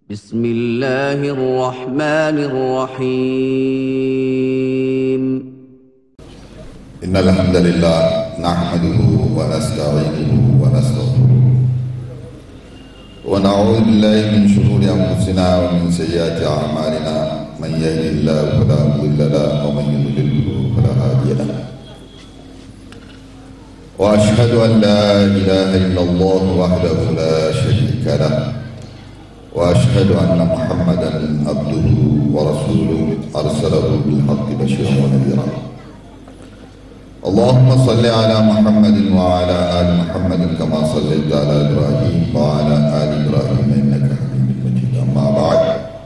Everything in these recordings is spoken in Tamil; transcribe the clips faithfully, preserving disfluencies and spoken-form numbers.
بسم الله الرحمن الرحيم إن الحمد لله نحمده ونستعينه ونستغفره ونعوذ بالله من شرور أنفسنا ومن سيئات أعمالنا من يهده الله فلا مضل له ومن يضلل فلا هادي له وأشهد أن لا إله إلا الله وحده لا شريك له وأشهد أن محمدا عبده ورسوله أرسله بالحق بشيرا ونذيرا اللهم صل على محمد وعلى آل محمد كما صليت على إبراهيم وعلى آل إبراهيم إنك حميد مجيد أما بعد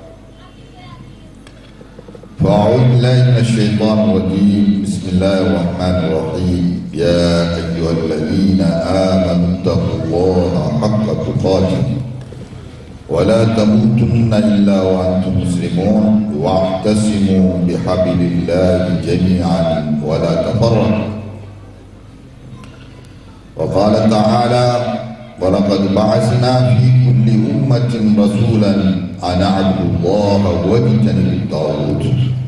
فأعوذ بالله من الشيطان الرجيم بسم الله الرحمن الرحيم يا أيها الذين آمنوا اتقوا الله حق تقاته ولا تموتن إلا وأنتم مسلمون واعتصموا بحبل الله جميعا ولا تفرقوا وقال تعالى ولقد بعثنا في كل أمة رسولا أن اعبدوا الله واجتنبوا الطاغوت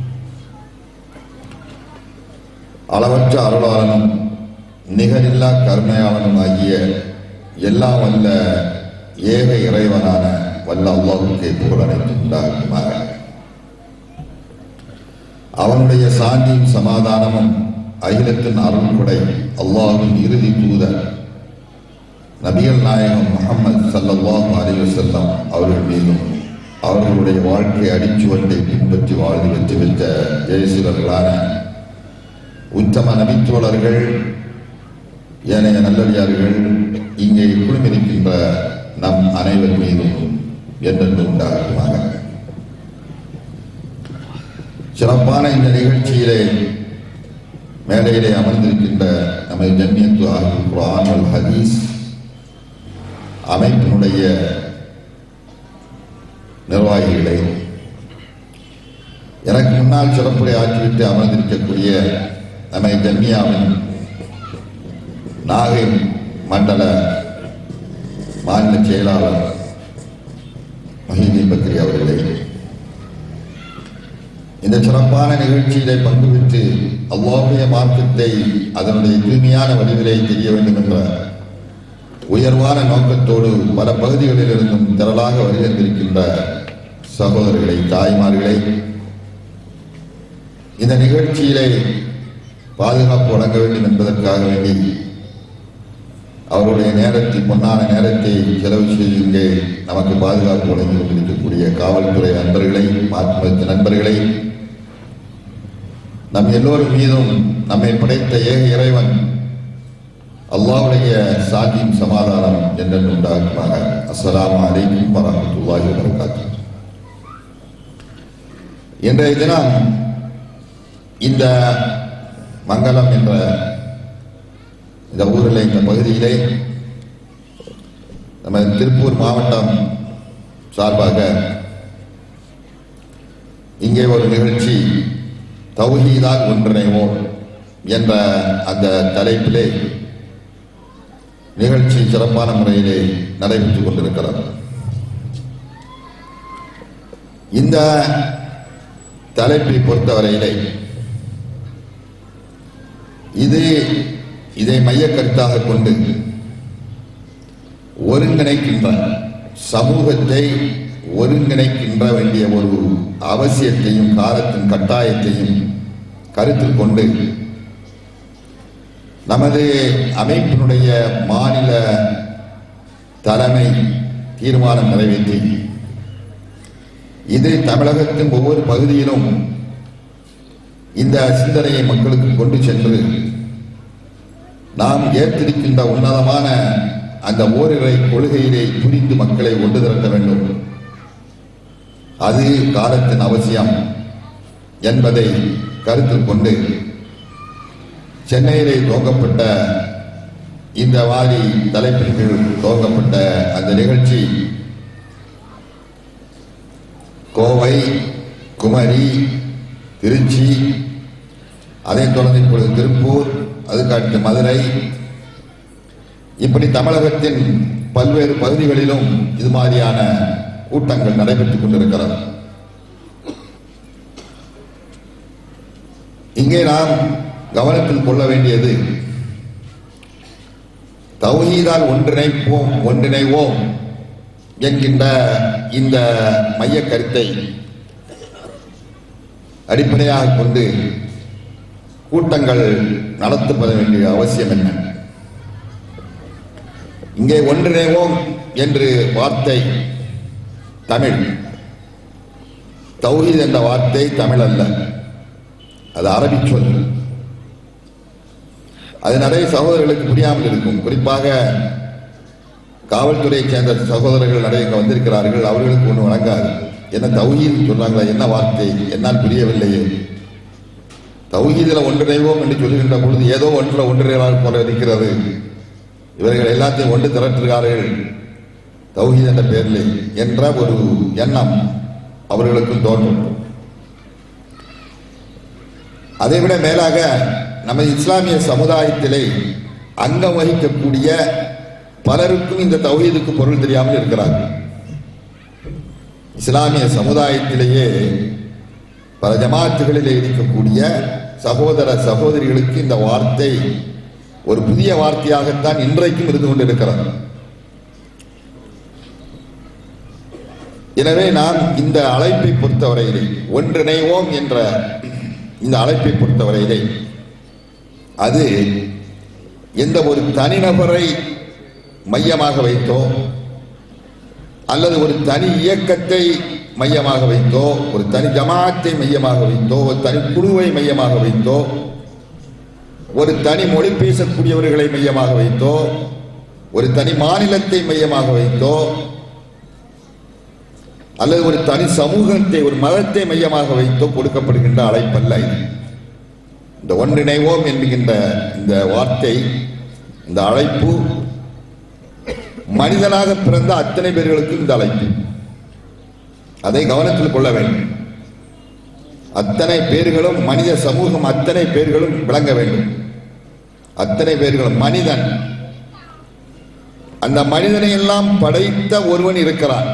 அளவற்ற அருளாளனும் நிகரில்லா கருணையாளனும் ஆகிய எல்லாம் வல்ல ஏக இறைவனான வல்ல அல்லாஹ்வுக்கே புகழ் அனைத்தும் உண்டாகுமாக. அவனுடைய சாந்தியும் சமாதானமும் அகிலத்தின் அருள் கொடை அல்லாஹ்வின் இறுதி தூதர் நபிகள் நாயகம் முஹம்மது ஸல்லல்லாஹு அலைஹி வஸல்லம் அவர்கள் மீதும் அவர்களுடைய வாழ்க்கை அடிச்சுவட்டை பின்பற்றி வாழ்ந்து வெற்றி பெற்ற ஜெயசீலர்களான உத்தம நபித்தோழர்கள் ஏனைய நல்லடியார்கள் இங்கே குழுமிருக்கின்ற நம் அனைவர் மீதும் என்றென்று உண்டாகுமாக. சிறப்பான இந்த நிகழ்ச்சியிலே மேடையிலே அமர்ந்திருக்கின்ற நமது ஜம்மியத்து அஹ்லுல் குர்ஆன் வல் ஹதீஸ் அமைப்பினுடைய நிர்வாகிகளே, எனக்கு முன்னால் சிறப்புரை ஆற்றிவிட்டு அமர்ந்திருக்கக்கூடிய நமது ஜம்மியாவின் நாகை மண்டல மாநில செயலாளர் மஹீதீன் பக்ரி அவர்களே, இந்த சிறப்பான நிகழ்ச்சியிலே பங்கு பெற்று அல்லாஹ்வுடைய மார்க்கத்தை அதனுடைய தூய்மையான வடிவிலே தெரிய வேண்டும் என்ற உயர்வான நோக்கத்தோடு பல பகுதிகளில் இருந்தும் திரளாக வருகின்றிருக்கின்ற சகோதரர்களை, தாய்மார்களை, இந்த நிகழ்ச்சியிலே பாதுகாப்பு வழங்க வேண்டும் என்பதற்காக வேண்டி அவருடைய நேரத்தை பொன்னான நேரத்தை செலவு செய்து இங்கே நமக்கு பாதுகாப்பு வழங்கி கொண்டிருக்கக்கூடிய காவல்துறை நண்பர்களை, மாற்று நண்பர்களை, நம் எல்லோரும் மீதும் நம்மை படைத்த ஏக இறைவன் அல்லாஹ்வுடைய சாந்தியும் சமாதானம் என்றென்று உண்டாகுமாக. அஸ்ஸலாமு அலைக்கும் வரஹ்மத்துல்லாஹி வபரகாத்துஹு. இன்றைய தினம் இந்த மங்கலம் என்ற இந்த ஊரில், இந்த பகுதியிலே நம்ம திருப்பூர் மாவட்டம் சார்பாக இங்கே ஒரு நிகழ்ச்சி தௌஹீதால் ஒன்றிணைவோம் என்ற அந்த தலைப்பிலே நிகழ்ச்சி சிறப்பான முறையிலே நடைபெற்றுக் கொண்டிருக்கிறது. இந்த தலைப்பை பொறுத்தவரையிலே இது இதை மையக்கருத்தாக கொண்டு ஒருங்கிணைக்கின்ற சமூகத்தை ஒருங்கிணைக்கின்ற வேண்டிய ஒரு அவசியத்தையும் காலத்தின் கட்டாயத்தையும் கருத்தில் கொண்டு நமது அமைப்பினுடைய மாநில தலைமை தீர்மானம் நிறைவேற்றி இது தமிழகத்தின் ஒவ்வொரு பகுதியிலும் இந்த சிந்தனையை மக்களுக்கு கொண்டு சென்று நாம் ஏற்றிருக்கின்ற உன்னதமான அந்த ஓரிரை கொள்கையிலே புரிந்து மக்களை ஒன்று திரட்ட வேண்டும், அது காலத்தின் அவசியம் என்பதை கருத்தில் கொண்டு சென்னையிலே துவங்கப்பட்ட இந்த வாரி தலைப்பின் கீழ் துவங்கப்பட்ட அந்த நிகழ்ச்சி கோவை, குமரி, திருச்சி, அதைத் தொடர்ந்து இப்பொழுது திருப்பூர், அதுக்கடுத்து மதுரை, இப்படி தமிழகத்தின் பல்வேறு பகுதிகளிலும் இது மாதிரியான கூட்டங்கள் நடைபெற்றுக் கொண்டிருக்கிறது. இங்கே நாம் கவனத்தில் கொள்ள வேண்டியது, தௌஹீதால் ஒன்றிணைப்போம் ஒன்றிணைவோம் என்கின்ற இந்த மைய கருத்தை அடிப்படையாக கொண்டு கூட்டங்கள் நடத்தப்பட வேண்டிய அவசியம் என்ன? இங்கே ஒன்றிணைவோம் என்று வார்த்தை தமிழ், தௌஹீத் என்ற வார்த்தை தமிழ் அல்ல, அது அரபி சொல். அது நிறைய சகோதரர்களுக்கு புரியாமல் இருக்கும். குறிப்பாக காவல்துறையை சேர்ந்த சகோதரர்கள் நிறைய இங்கே வந்திருக்கிறார்கள். அவர்களுக்கு ஒன்று வழங்காது. என்ன தௌஹீத் சொல்றாங்களா, என்ன வார்த்தை, என்னால் புரியவில்லையே. தௌஹீதில் ஒன்றிணைவோம் என்று சொல்லுகின்ற பொழுது ஏதோ ஒன்றில் ஒன்றிணைவால் போல இருக்கிறது. இவர்கள் எல்லாத்தையும் ஒன்று திரட்டுகிறார்கள் தௌஹீத் என்ற பெயரில் என்ற ஒரு எண்ணம் அவர்களுக்கும் தோன்றும். அதைவிட மேலாக நம்ம இஸ்லாமிய சமுதாயத்திலே அங்கம் வகிக்கக்கூடிய பலருக்கும் இந்த தௌஹீதுக்கு பொருள் தெரியாமல் இருக்கிறார்கள். இஸ்லாமிய சமுதாயத்திலேயே பல ஜமாத்துகளிலே இருக்கக்கூடிய சகோதர சகோதரிகளுக்கு இந்த வார்த்தை ஒரு புதிய வார்த்தையாகத்தான் இன்றைக்கும் இருந்து கொண்டிருக்கிறது. எனவே நாம் இந்த அழைப்பை பொறுத்தவரையிலே, ஒன்றிணைவோம் என்ற இந்த அழைப்பை பொறுத்தவரையிலே, அது எந்த ஒரு தனிநபரை மையமாக வைத்தோ அல்லது ஒரு தனி இயக்கத்தை மையமாக வைத்தோ, ஒரு தனி ஜமாத்தை மையமாக வைத்தோ, ஒரு தனி குழுவை மையமாக வைத்தோ, ஒரு தனி மொழி பேசக்கூடியவர்களை மையமாக வைத்தோ, ஒரு தனி மாநிலத்தை மையமாக வைத்தோ, அல்லது ஒரு தனி சமூகத்தை, ஒரு மதத்தை மையமாக வைத்தோ கொடுக்கப்படுகின்ற அழைப்பல்ல இது. இந்த ஒன்றிணைவோம் என்கின்ற இந்த வார்த்தை, இந்த அழைப்பு மனிதனாக பிறந்த அத்தனை பேர்களுக்கும் இந்த அழைப்பு. அதை கவனத்தில் கொள்ள வேண்டும். அத்தனை பேர்களும், மனித சமூகம் அத்தனை பேர்களும் விளங்க வேண்டும். அத்தனை பேர்களும் மனிதன், அந்த மனிதனை எல்லாம் படைத்த ஒருவன் இருக்கிறான்.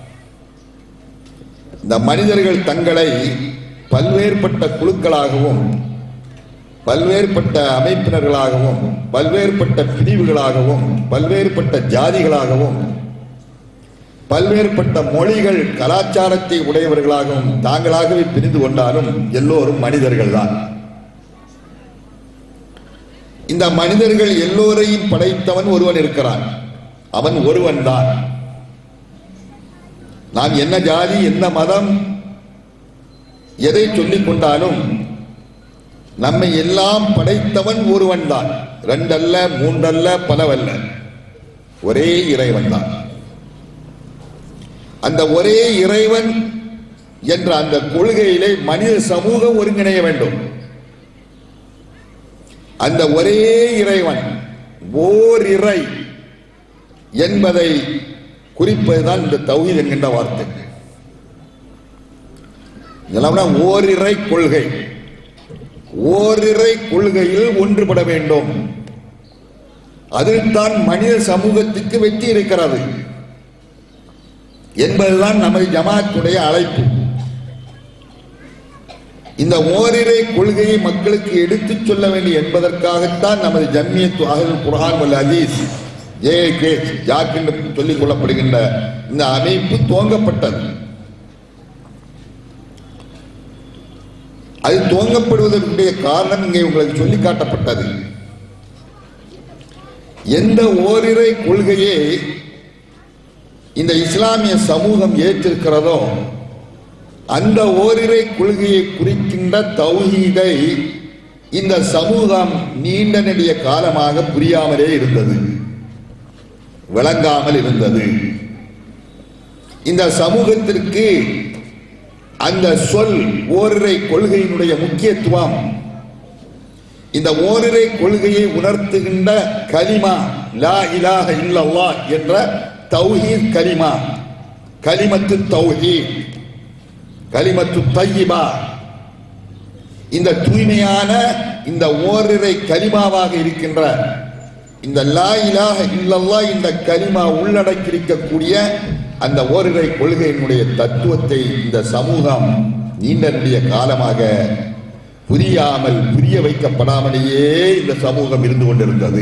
இந்த மனிதர்கள் தங்களை பல்வேறுபட்ட குழுக்களாகவும் பல்வேறுபட்ட அமைப்பினர்களாகவும் பல்வேறுபட்ட பிரிவுகளாகவும் பல்வேறுபட்ட ஜாதிகளாகவும் பல்வேறுபட்ட மொழிகள் கலாச்சாரத்தை உடையவர்களாகவும் தாங்களாகவே பிரிந்து கொண்டாலும் எல்லோரும் மனிதர்கள் தான். இந்த மனிதர்கள் எல்லோரையும் படைத்தவன் ஒருவன் இருக்கிறான். அவன் ஒருவன் தான். நாம் என்ன ஜாதி, என்ன மதம், எதை சொல்லிக் கொண்டாலும் நம்மை எல்லாம் படைத்தவன் ஒருவன் தான். ரெண்டல்ல, மூன்றல்ல, பலவல்ல, ஒரே இறைவன் தான். அந்த ஒரே இறைவன் என்ற அந்த கொள்கையிலே மனித சமூகம் ஒருங்கிணைய வேண்டும். அந்த ஒரே இறைவன், ஓர் இறை என்பதை குறிப்பதுதான் இந்த தௌஹீத் என்கின்ற வார்த்தை. இதெல்லாம் ஓரிரை கொள்கை. ஓரிரை கொள்கையில் ஒன்றுபட வேண்டும். அதில் தான் மனித சமூகத்துக்கு வெற்றி இருக்கிறது என்பதுதான் நமது ஜமாத்துடைய அழைப்பு. இந்த ஓரிரை கொள்கையை மக்களுக்கு எடுத்துச் சொல்ல வேண்டும் என்பதற்காகத்தான் நமது ஜம்மியத் அஹ்லுல் குர்ஆன் வல் ஹதீஸ் ஜே கே ஜாக் என்று சொல்லிக் கொள்ளப்படுகின்ற இந்த அமைப்பு துவங்கப்பட்டது. அது துவங்கப்படுவதற்குரிய காரணம் இங்கே உங்களுக்கு சொல்லி காட்டப்பட்டது. எந்த ஓரிரை கொள்கையை இந்த இஸ்லாமிய சமூகம் ஏற்றிருக்கிறதோ அந்த ஓரிரை கொள்கையை குறிக்கின்ற தௌஹீதை இந்த சமூகம் நீண்ட நெடிய காலமாக புரியாமலே இருந்தது, விளங்காமல் இருந்தது. இந்த சமூகத்திற்கு அந்த சொல் ஓரிரை கொள்கையினுடைய முக்கியத்துவம், இந்த ஓரிரை கொள்கையை உணர்த்துகின்ற கலிமா லா இலாஹ இல்லல்லாஹ் என்ற தௌஹீத் கலிமா, கலிமத்து தௌஹீத், கலிமத்து தய்யிபா, இந்த தூய்மையான இந்த ஓரிரை கலிமாவாக இருக்கின்ற இந்த லா இலாஹ இல்லல்லாஹ் இந்த கலிமா உள்ளடக்கி இருக்கக்கூடிய அந்த ஓரிரை கொள்கையினுடைய தத்துவத்தை இந்த சமூகம் நீண்ட நெடிய காலமாக புரியாமல் புரிய வைக்கப்படாமலேயே இந்த சமூகம் இருந்து கொண்டிருந்தது.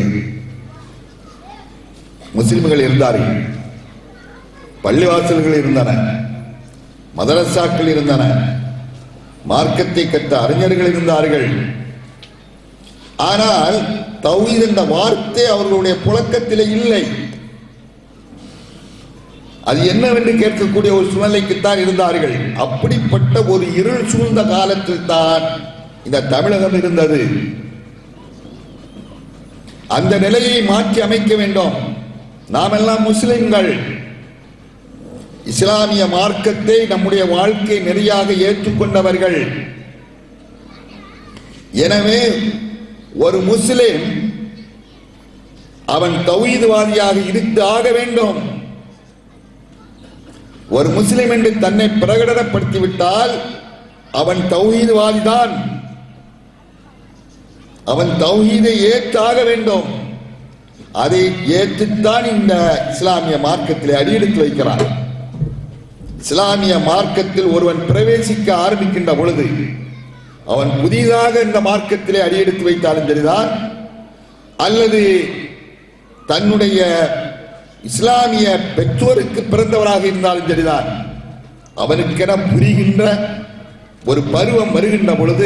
முஸ்லிம்கள் இருந்தார்கள், பள்ளிவாசல்கள் இருந்தன, மதரசாக்கள் இருந்தன, மார்க்கத்தை கற்ற அறிஞர்கள் இருந்தார்கள். ஆனால் தௌஹீத் என்ற வார்த்தை அவர்களுடைய புழக்கத்திலே இல்லை. அது என்னவென்று கேட்கக்கூடிய ஒரு சூழ்நிலைக்குத்தான் இருந்தார்கள். அப்படிப்பட்ட ஒரு இருள் சூழ்ந்த காலத்தில் தான் இந்த தமிழகம் இருந்தது. அந்த நிலையை மாற்றி அமைக்க வேண்டும். நாம் எல்லாம் முஸ்லிம்கள், இஸ்லாமிய மார்க்கத்தை நம்முடைய வாழ்க்கை நெறியாக ஏற்றுக்கொண்டவர்கள். எனவே ஒரு முஸ்லிம் அவன் தௌஹீத்வாதியாக இருந்து ஆக வேண்டும். ஒரு முஸ்லிம் என்று தன்னை பிரகடனப்படுத்திவிட்டால் அவன் தௌஹீத்வாதிதான். அவன் தௌஹீதை ஏற்றாக வேண்டும். அதை ஏற்றுத்தான் இந்த இஸ்லாமிய மார்க்கத்தில் அடியெடுத்து வைக்கிறான். இஸ்லாமிய மார்க்கத்தில் ஒருவன் பிரவேசிக்க ஆரம்பிக்கின்ற பொழுது அவன் புதிதாக இந்த மார்க்கத்திலே அடியெடுத்து வைத்தாலும் சரிதான், அல்லது தன்னுடைய இஸ்லாமிய பெற்றோருக்கு பிறந்தவராக இருந்தாலும் சரிதான், அவனுக்கென புரிகின்ற ஒரு பருவம் வருகின்ற பொழுது,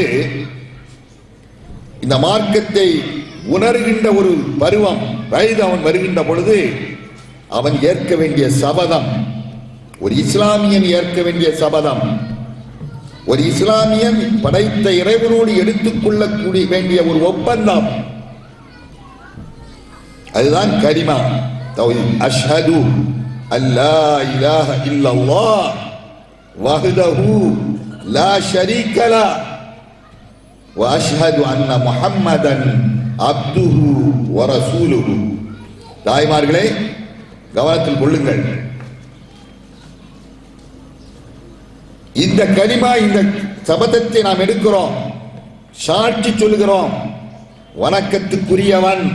இந்த மார்க்கத்தை உணர்கின்ற ஒரு பருவம் வயது அவன் வருகின்ற பொழுது அவன் ஏற்க வேண்டிய சபதம், ஒரு இஸ்லாமியன் ஏற்க வேண்டிய சபதம், ஒரு இஸ்லாமியன் படைத்த இறைவனோடு எடுத்துக்கொள்ளக்கூடிய வேண்டிய ஒரு ஒப்பந்தம், அதுதான் கலிமா தௌஹீத். அஷ்ஹது அல்லா இலாஹ இல்லல்லாஹ் வஹ்தஹு லா ஷரீக லஹ் வ அஷ்ஹது அன்ன முஹம்மதன் அப்துஹு வ ரசூலுஹு. தாய்மார்களே, கவனத்தில் கொள்ளுங்கள். இந்த கலிமா, இந்த சபதத்தை நாம் எடுக்கிறோம், சாட்சி சொல்லுகிறோம். வணக்கத்துக்குரியவன்,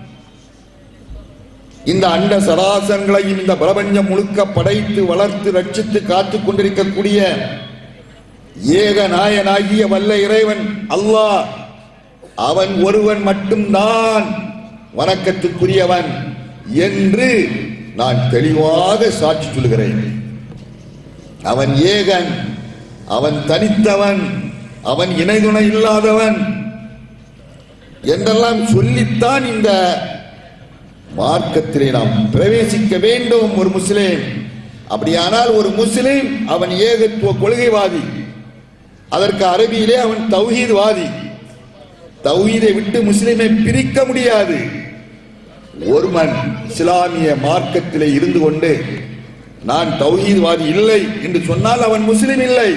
இந்த அண்ட சராசரங்களையும் இந்த பிரபஞ்சம் முழுக்க படைத்து வளர்த்து ரட்சித்து காத்துக் கொண்டிருக்கக்கூடிய ஏக நாயனாகிய வல்ல இறைவன் அல்லாஹ், அவன் ஒருவன் மட்டும்தான் வணக்கத்துக்குரியவன் என்று நான் தெளிவாக சாட்சி சொல்கிறேன். அவன் ஏகன், அவன் தனித்தவன், அவன் இணைதுணை இல்லாதவன் என்றெல்லாம் சொல்லித்தான் இந்த மார்க்கத்திலே நாம் பிரவேசிக்க வேண்டும். ஒரு முஸ்லிம் அப்படியானால் ஒரு முஸ்லிம் அவன் ஏகத்துவ கொள்கைவாதி, அதற்கு அரபியிலே அவன் தௌஹீத்வாதி. தௌஹீதை விட்டு முஸ்லிமை பிரிக்க முடியாது. ஒருவன் இஸ்லாமிய மார்க்கத்திலே இருந்து கொண்டு நான் தௌஹீத்வாதி இல்லை என்று சொன்னால் அவன் முஸ்லிம் இல்லை.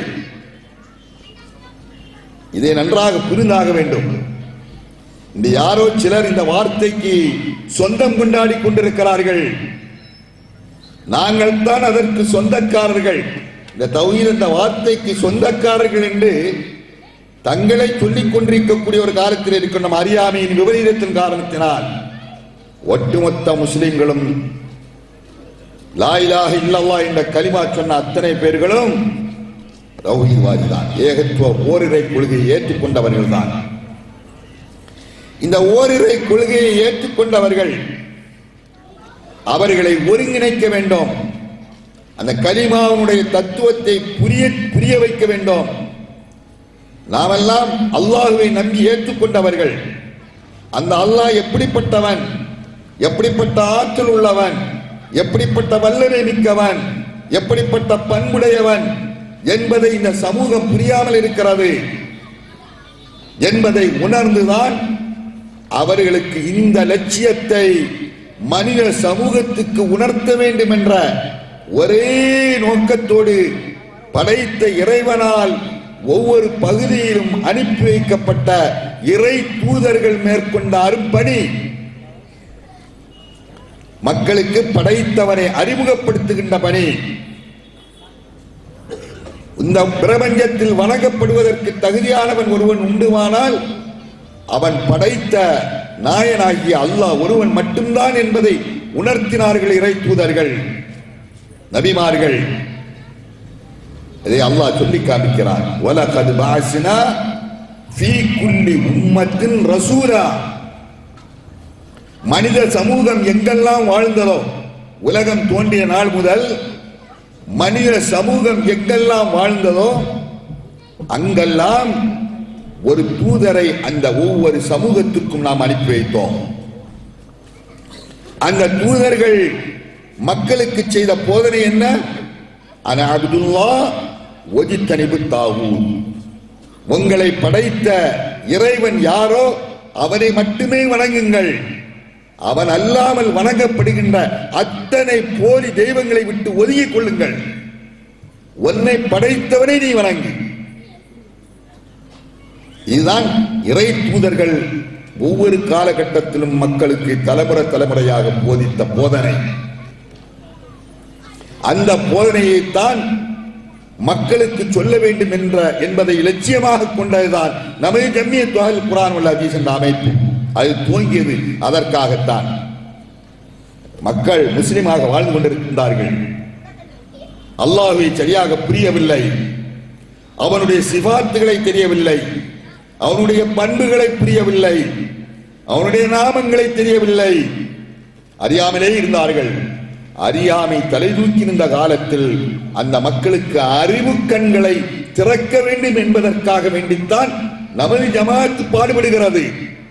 இதை நன்றாக புரிந்தாக வேண்டும். இந்த யாரோ சிலர் இந்த வார்த்தைக்கு சொந்தம் கொண்டாடி கொண்டிருக்கிறார்கள். நாங்கள் தான் அதற்கு சொந்தக்காரர்கள், இந்த தௌஹீத் என்ற வார்த்தைக்கு சொந்தக்காரர்கள் என்று தங்களை சொல்லிக் கொண்டிருக்கக்கூடிய ஒரு காலத்தில் இருக்கின்ற அறியாமையின் விபரீதத்தின் காரணத்தினால் ஒட்டுமொத்த முஸ்லிம்களும் லா இலாஹ இல்லல்லாஹ் என்ற கலிமா சொன்ன அத்தனை பேர்களும் தௌஹீத்வாதி தான், ஏகத்துவ ஓரிரை கொள்கையை ஏற்றுக்கொண்டவர்கள் தான். இந்த ஓரிரை கொள்கையை ஏற்றுக்கொண்டவர்கள் அவர்களை ஒருங்கிணைக்க வேண்டும். அந்த கலிமாவுடைய தத்துவத்தை புரிய புரிய வைக்க வேண்டும். நாமெல்லாம் அல்லாஹ்வை நம்பி ஏற்றுக்கொண்டவர்கள். அந்த அல்லாஹ் எப்படிப்பட்டவன், எப்படிப்பட்ட ஆற்றல் உள்ளவன், எப்படிப்பட்ட வல்லமை மிக்கவன், எப்படிப்பட்ட பண்புடையவன் என்பதை இந்த சமூகம் புரியாமல் இருக்கிறது என்பதை உணர்ந்துதான் அவர்களுக்கு இந்த லட்சியத்தை மனித சமூகத்துக்கு உணர்த்த வேண்டும் என்ற ஒரே நோக்கத்தோடு படைத்த இறைவனால் ஒவ்வொரு பகுதியிலும் அனுப்பி வைக்கப்பட்ட இறை தூதர்கள் மேற்கொண்ட அரும்பணி மக்களுக்கு படைத்தவனை அறிமுகப்படுத்துகின்ற பணி. இந்த பிரபஞ்சத்தில் வணங்கப்படுவதற்கு தகுதியானவன் ஒருவன் உண்டுமானால் அவன் படைத்த நாயனாகிய அல்லாஹ் ஒருவன் மட்டும்தான் என்பதை உணர்த்தினார்கள் இறை தூதர்கள். நபிமார்கள் இதை அல்லாஹ் சொல்லி காமிக்கிறான். வலகத் பஅஸ்னா ஃபீ குல்லி உம்மத்தின் ரசூலா. மனித சமூகம் எங்கெல்லாம் வாழ்ந்ததோ, உலகம் தோன்றிய நாள் முதல் மனித சமூகம் எங்கெல்லாம் வாழ்ந்ததோ அங்கெல்லாம் ஒரு தூதரை அந்த ஒவ்வொரு சமூகத்துக்கும் நாம் அனுப்பி வைத்தோம். அந்த தூதர்கள் மக்களுக்கு செய்த போதனை என்ன? அன அப்துல்லாஹ் வஜ்தனிபு தாகூத். உங்களை படைத்த இறைவன் யாரோ அவனை மட்டுமே வணங்குங்கள். அவன் அல்லாமல் வணங்கப்படுகின்ற அத்தனை போலி தெய்வங்களை விட்டு ஒதுங்கிக் கொள்ளுங்கள். உன்னை படைத்தவனை நீ வணங்கு. இதுதான் இறை தூதர்கள் ஒவ்வொரு காலகட்டத்திலும் மக்களுக்கு தலைமுறை தலைமுறையாக போதித்த போதனை. அந்த போதனையைத்தான் மக்களுக்கு சொல்ல வேண்டும் என்ற என்பதை இலட்சியமாக கொண்டதுதான் நமது ஜம்மியத் அஹ்லுல் குர்ஆன் வல் ஹதீஸ் என்ற அமைப்பு. அது துவங்கியது அதற்காகத்தான். மக்கள் முஸ்லிமாக வாழ்ந்து கொண்டிருக்கின்றார்கள். அல்லாஹ்வை சரியாக புரியவில்லை, அவனுடைய சிபாத்துகளை தெரியவில்லை, அவனுடைய பண்புகளை புரியவில்லை, அவனுடைய நாமங்களை தெரியவில்லை, அறியாமலே இருந்தார்கள். அறியாமை தலை தூக்கி நின்ற காலத்தில் அந்த மக்களுக்கு அறிவு கண்களை திறக்க வேண்டும் என்பதற்காக வேண்டித்தான் நமது ஜமாத் பாடுபடுகிறது.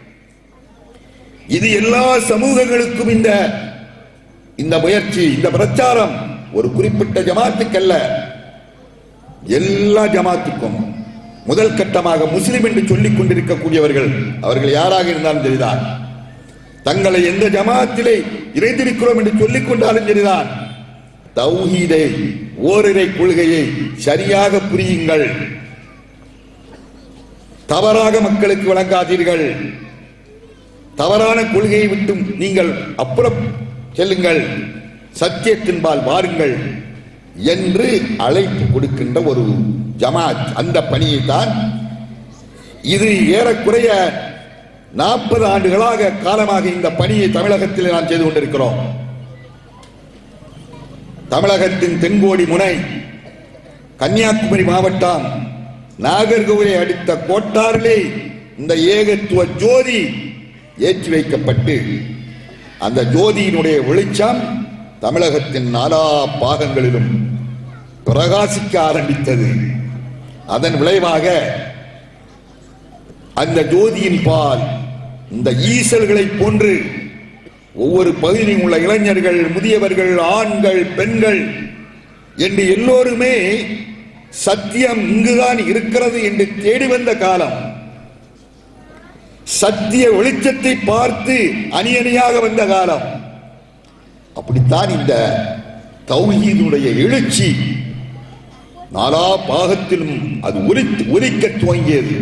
இது எல்லா சமூகங்களுக்கும் இந்த இந்த முயற்சி, இந்த பிரச்சாரம் ஒரு குறிப்பிட்ட ஜமாத்துக்கல்ல, எல்லா ஜமாத்துக்கும். முதல் கட்டமாக முஸ்லிம் என்று சொல்லிக் கொண்டிருக்கக்கூடியவர்கள் அவர்கள் யாராக இருந்தாலும் சரிதான், தங்களை எந்த ஜமாத்திலே இணைந்திருக்கிறோம் என்று சொல்லிக் கொண்டாலும் சரிதான், தௌஹீதை ஓரிரை கொள்கையை சரியாக புரியுங்கள், தவறாக மக்களுக்கு வழங்காதீர்கள், தவறான கொள்கையை விட்டும் நீங்கள் அப்புறம் செல்லுங்கள், சத்தியத்தின்பால் வாருங்கள் என்று அழைப்பு கொடுக்கின்ற ஒரு ஜமாத். அந்த பணியை தான் இது ஏறக்குறைய நாற்பது ஆண்டுகளாக காலமாக இந்த பணியை தமிழகத்தில் நாம் செய்து கொண்டிருக்கிறோம். தமிழகத்தின் தென்கோடி முனை கன்னியாகுமரி மாவட்டம் நாகர்கோவிலை அடுத்த கோட்டாரிலே இந்த ஏகத்துவ ஜோதி ஏற்றி வைக்கப்பட்டு அந்த ஜோதியினுடைய வெளிச்சம் தமிழகத்தின் நாலா பாகங்களிலும் பிரகாசிக்க ஆரம்பித்தது. அதன் விளைவாக அந்த ஜோதியின் பால் இந்த ஈசல்களை போன்று ஒவ்வொரு பகுதியிலும் உள்ள இளைஞர்கள், முதியவர்கள், ஆண்கள், பெண்கள் என்று எல்லோருமே சத்தியம் இங்குதான் இருக்கிறது என்று தேடி வந்த காலம். சத்திய வெளிச்சத்தை பார்த்து அணி அணியாக வந்த காலம். அப்படித்தான் இந்த தௌஹீதுடைய எழுச்சி நாலா பாகத்திலும் அது ஒலிக்க துவங்கியது.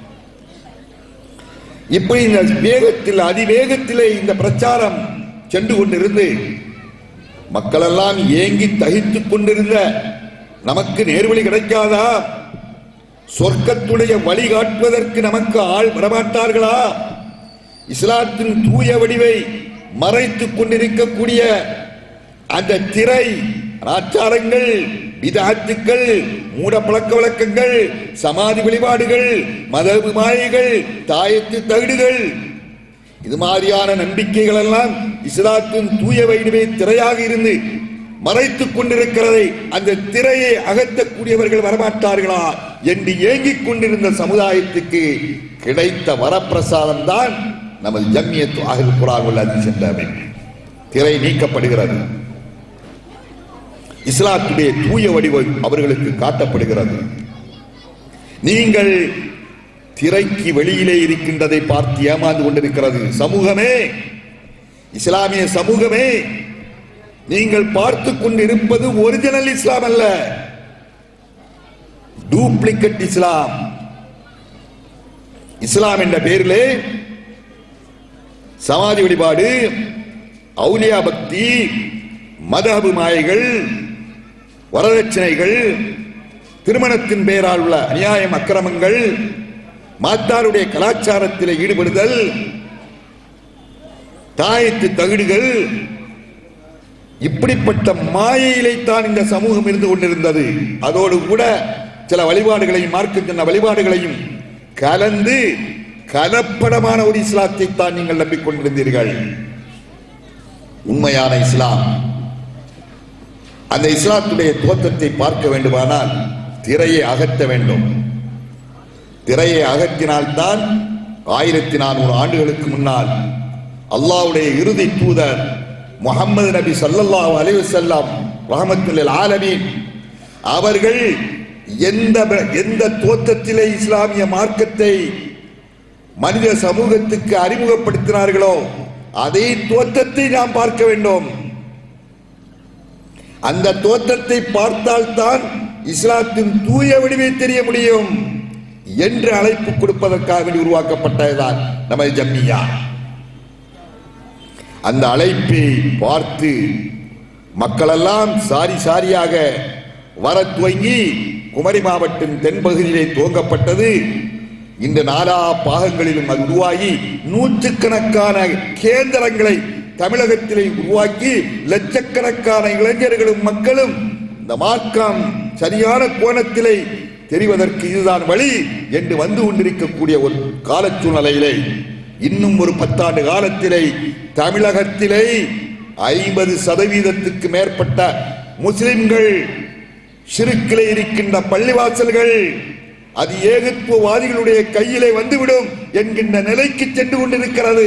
இப்படி இந்த வேகத்தில் அதிவேகத்திலே இந்த பிரச்சாரம் சென்று கொண்டிருந்து மக்கள் எல்லாம் ஏங்கி தகித்துக் கொண்டிருந்த நமக்கு நேர்வழி கிடைக்காதா, சொர்க்கத்துடைய வழி காட்டுவதற்கு நமக்கு ஆள் வரமாட்டார்களா, இஸ்லாத்தின் தூய வடிவை மறைத்துக் கொண்டிருக்கக்கூடிய அந்த திரை ஆச்சாரங்கள், பிதஅத்துக்கள், மூட பழக்க வழக்கங்கள், சமாதி வழிபாடுகள், மதகு மாயைகள், தாயத்து தகுடுகள், இது மாதிரியான நம்பிக்கைகள் எல்லாம் இஸ்லாத்தின் தூய வடிவை திரையாக இருந்து மறைத்துக் கொண்டிருக்கிறதை அந்த திரையை அகற்றக்கூடியவர்கள் வரமாட்டார்களா என்று ஏங்கிக் கொண்டிருந்த சமுதாயத்துக்கு கிடைத்த வரப்பிரசாதம் தான் நமது ஜம்மியத் அஹ்லுல் குர்ஆன் வல் ஹதீஸ் என்ற அமைப்பு. திரை நீக்கப்படுகிறது, இஸ்லாத்துடைய தூய வடிவம் அவர்களுக்கு காட்டப்படுகிறது. நீங்கள் திரைக்கு வெளியிலே இருக்கின்றதை பார்த்து ஏமாந்து கொண்டிருக்கிறது சமூகமே, இஸ்லாமிய சமூகமே. நீங்கள் பார்த்து கொண்டிருப்பது ஒரிஜினல் இஸ்லாம் அல்ல, டூப்ளிகேட் இஸ்லாம். இஸ்லாம் என்ற பெயரிலே சமாதி வழிபாடு, அவுலியா பக்தி, மதஹபு மாயைகள், வரதட்சணைகள், திருமணத்தின் பெயரால் உள்ள அநியாயம், அக்கிரமங்கள், மாத்தாருடைய கலாச்சாரத்தில் ஈடுபடுதல், தாயத்து தகுடுகள், இப்படிப்பட்ட மாயையிலே தான் இந்த சமூகம் இருந்து கொண்டிருந்தது. அதோடு கூட சில வழிபாடுகளையும் மார்க்க சொன்ன வழிபாடுகளையும் கலந்து கலப்படமான ஒரு இஸ்லாத்தை தான் நீங்கள் நம்பிக்கொண்டிருந்தீர்கள். உண்மையான இஸ்லாம், அந்த இஸ்லாத்துடைய தோற்றத்தை பார்க்க வேண்டுமானால் திரையை அகற்ற வேண்டும். திரையை அகற்றினால்தான் ஆயிரத்தி நானூறு ஆண்டுகளுக்கு முன்னால் அல்லாஹ்வுடைய இறுதி தூதர் முஹம்மது நபி ஸல்லல்லாஹு அலைஹி வஸல்லம் ரஹ்மத்துல் ஆலமீன் அவர்கள் எந்த எந்த தோற்றத்திலே இஸ்லாமிய மார்க்கத்தை மனித சமூகத்துக்கு அறிமுகப்படுத்தினார்களோ அதே தோற்றத்தை நாம் பார்க்க வேண்டும். அந்த தோற்றத்தை பார்த்தால்தான் இஸ்லாத்தின் தூய வடிவை தெரிய முடியும் என்று அழைப்பு கொடுப்பதற்காக உருவாக்கப்பட்டதுதான் நமது ஜம்மியா. அந்த அழைப்பை பார்த்து மக்களெல்லாம் சாரி சாரியாக வர துவங்கி குமரி மாவட்டம் தென்பகுதியிலே துவங்கப்பட்டது. இந்த நாலா பாகங்களிலும் அது உருவாகி நூற்றுக்கணக்கான கேந்திரங்களை தமிழகத்திலே உருவாக்கி லட்சக்கணக்கான இளைஞர்களும் மக்களும் இந்த மார்க்கம் சரியான கோணத்திலே தெரிவதற்கு இதுதான் வழி என்று வந்து கொண்டிருக்கக்கூடிய ஒரு கால சூழ்நிலையிலே இன்னும் ஒரு பத்தாண்டு காலத்திலே தமிழகத்திலே ஐம்பது சதவீதத்துக்கு மேற்பட்ட முஸ்லிம்கள் ஷிர்கிலே இருக்கின்ற பள்ளிவாசல்கள் அது ஏகத்துவவாதிகளுடைய கையிலே வந்துவிடும் என்கின்ற நிலைக்கு சென்று கொண்டிருக்கிறது.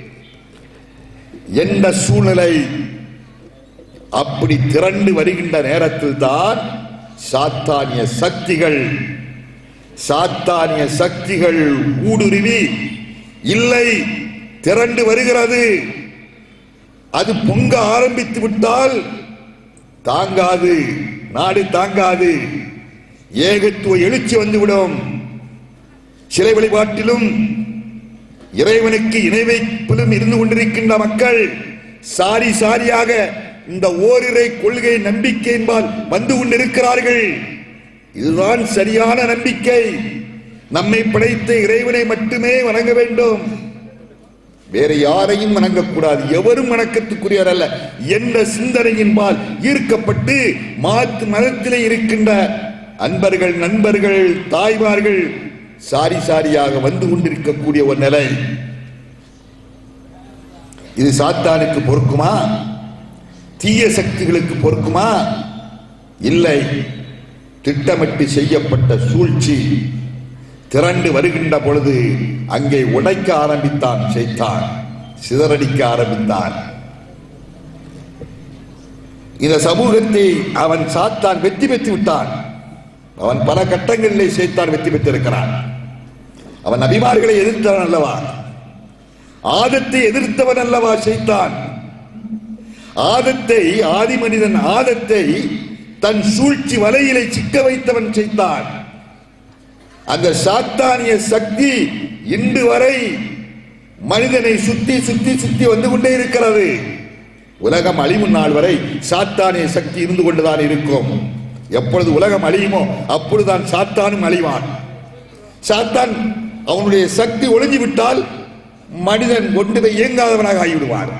எந்த சூழ்நிலை அப்படி திரண்டு வருகின்ற நேரத்தில் தான் சாத்தானிய சக்திகள் சாத்தானிய சக்திகள் ஊடுருவி இல்லை திரண்டு வருகிறது, அது பொங்க ஆரம்பித்து விட்டால் தாங்காது, நாடு தாங்காது, ஏகத்துவ எழுச்சி வந்துவிடும். சிலை வழிபாட்டிலும் இறைவனுக்கு இணை வைப்பிலும் இருந்து கொண்டிருக்கின்ற மக்கள் சாரி சாரியாக இந்த ஓரிரை கொள்கை நம்பிக்கை என்பால் வந்து கொண்டிருக்கிறார்கள். இதுதான் சரியான நம்பிக்கை. நம்மை படைத்த இறைவனை மட்டுமே வணங்க வேண்டும், வேற யாரையும் வணங்கக்கூடாது, எவரும் வணக்கத்துக்குரியவர் அல்ல என்ற சிந்தனையின்பால் ஈர்க்கப்பட்டு மாற்று மதத்திலே இருக்கின்ற அன்பர்கள் நண்பர்கள் தாய்மார்கள் சாரி சாரியாக வந்து கொண்டிருக்கக்கூடிய ஒரு நிலை. இது சாத்தானுக்கு பொறுக்குமா? தீய சக்திகளுக்கு பொறுக்குமா? இல்லை. திட்டமிட்டு செய்யப்பட்ட சூழ்ச்சி. திரண்டு வருகின்ற பொழுது அங்கே உடைக்க ஆரம்பித்தான் சைத்தான், சிதறடிக்க ஆரம்பித்தான். இந்த சமூகத்தை அவன் சாத்தான் வெற்றி பெற்று விட்டான். அவன் பல கட்டங்களிலே சைத்தான் வெற்றி பெற்றிருக்கிறான். அவன் நபிமார்களை எதிர்த்தவன் அல்லவா? ஆதத்தை எதிர்த்தவன் அல்லவா சைத்தான்? ஆதத்தை ஆதி மனிதன் ஆதத்தை தன் சூழ்ச்சி வலையிலே சிக்க வைத்தவன் சைத்தான். அந்த சாத்தானிய சக்தி இன்று வரை மனிதனை சுத்தி சுத்தி சுத்தி வந்து கொண்டே இருக்கிறது. உலகம் அழியும் நாள் வரை சாத்தானிய சக்தி இருந்து கொண்டுதான் இருக்கும். எப்பொழுது உலகம் அழியுமோ அப்பொழுதுதான் சாத்தானும் அழிவான். சாத்தான் அவனுடைய சக்தி ஒளிஞ்சு விட்டால் மனிதன் கொண்டு போய் இயங்காதவனாக ஆகிவிடுவான்.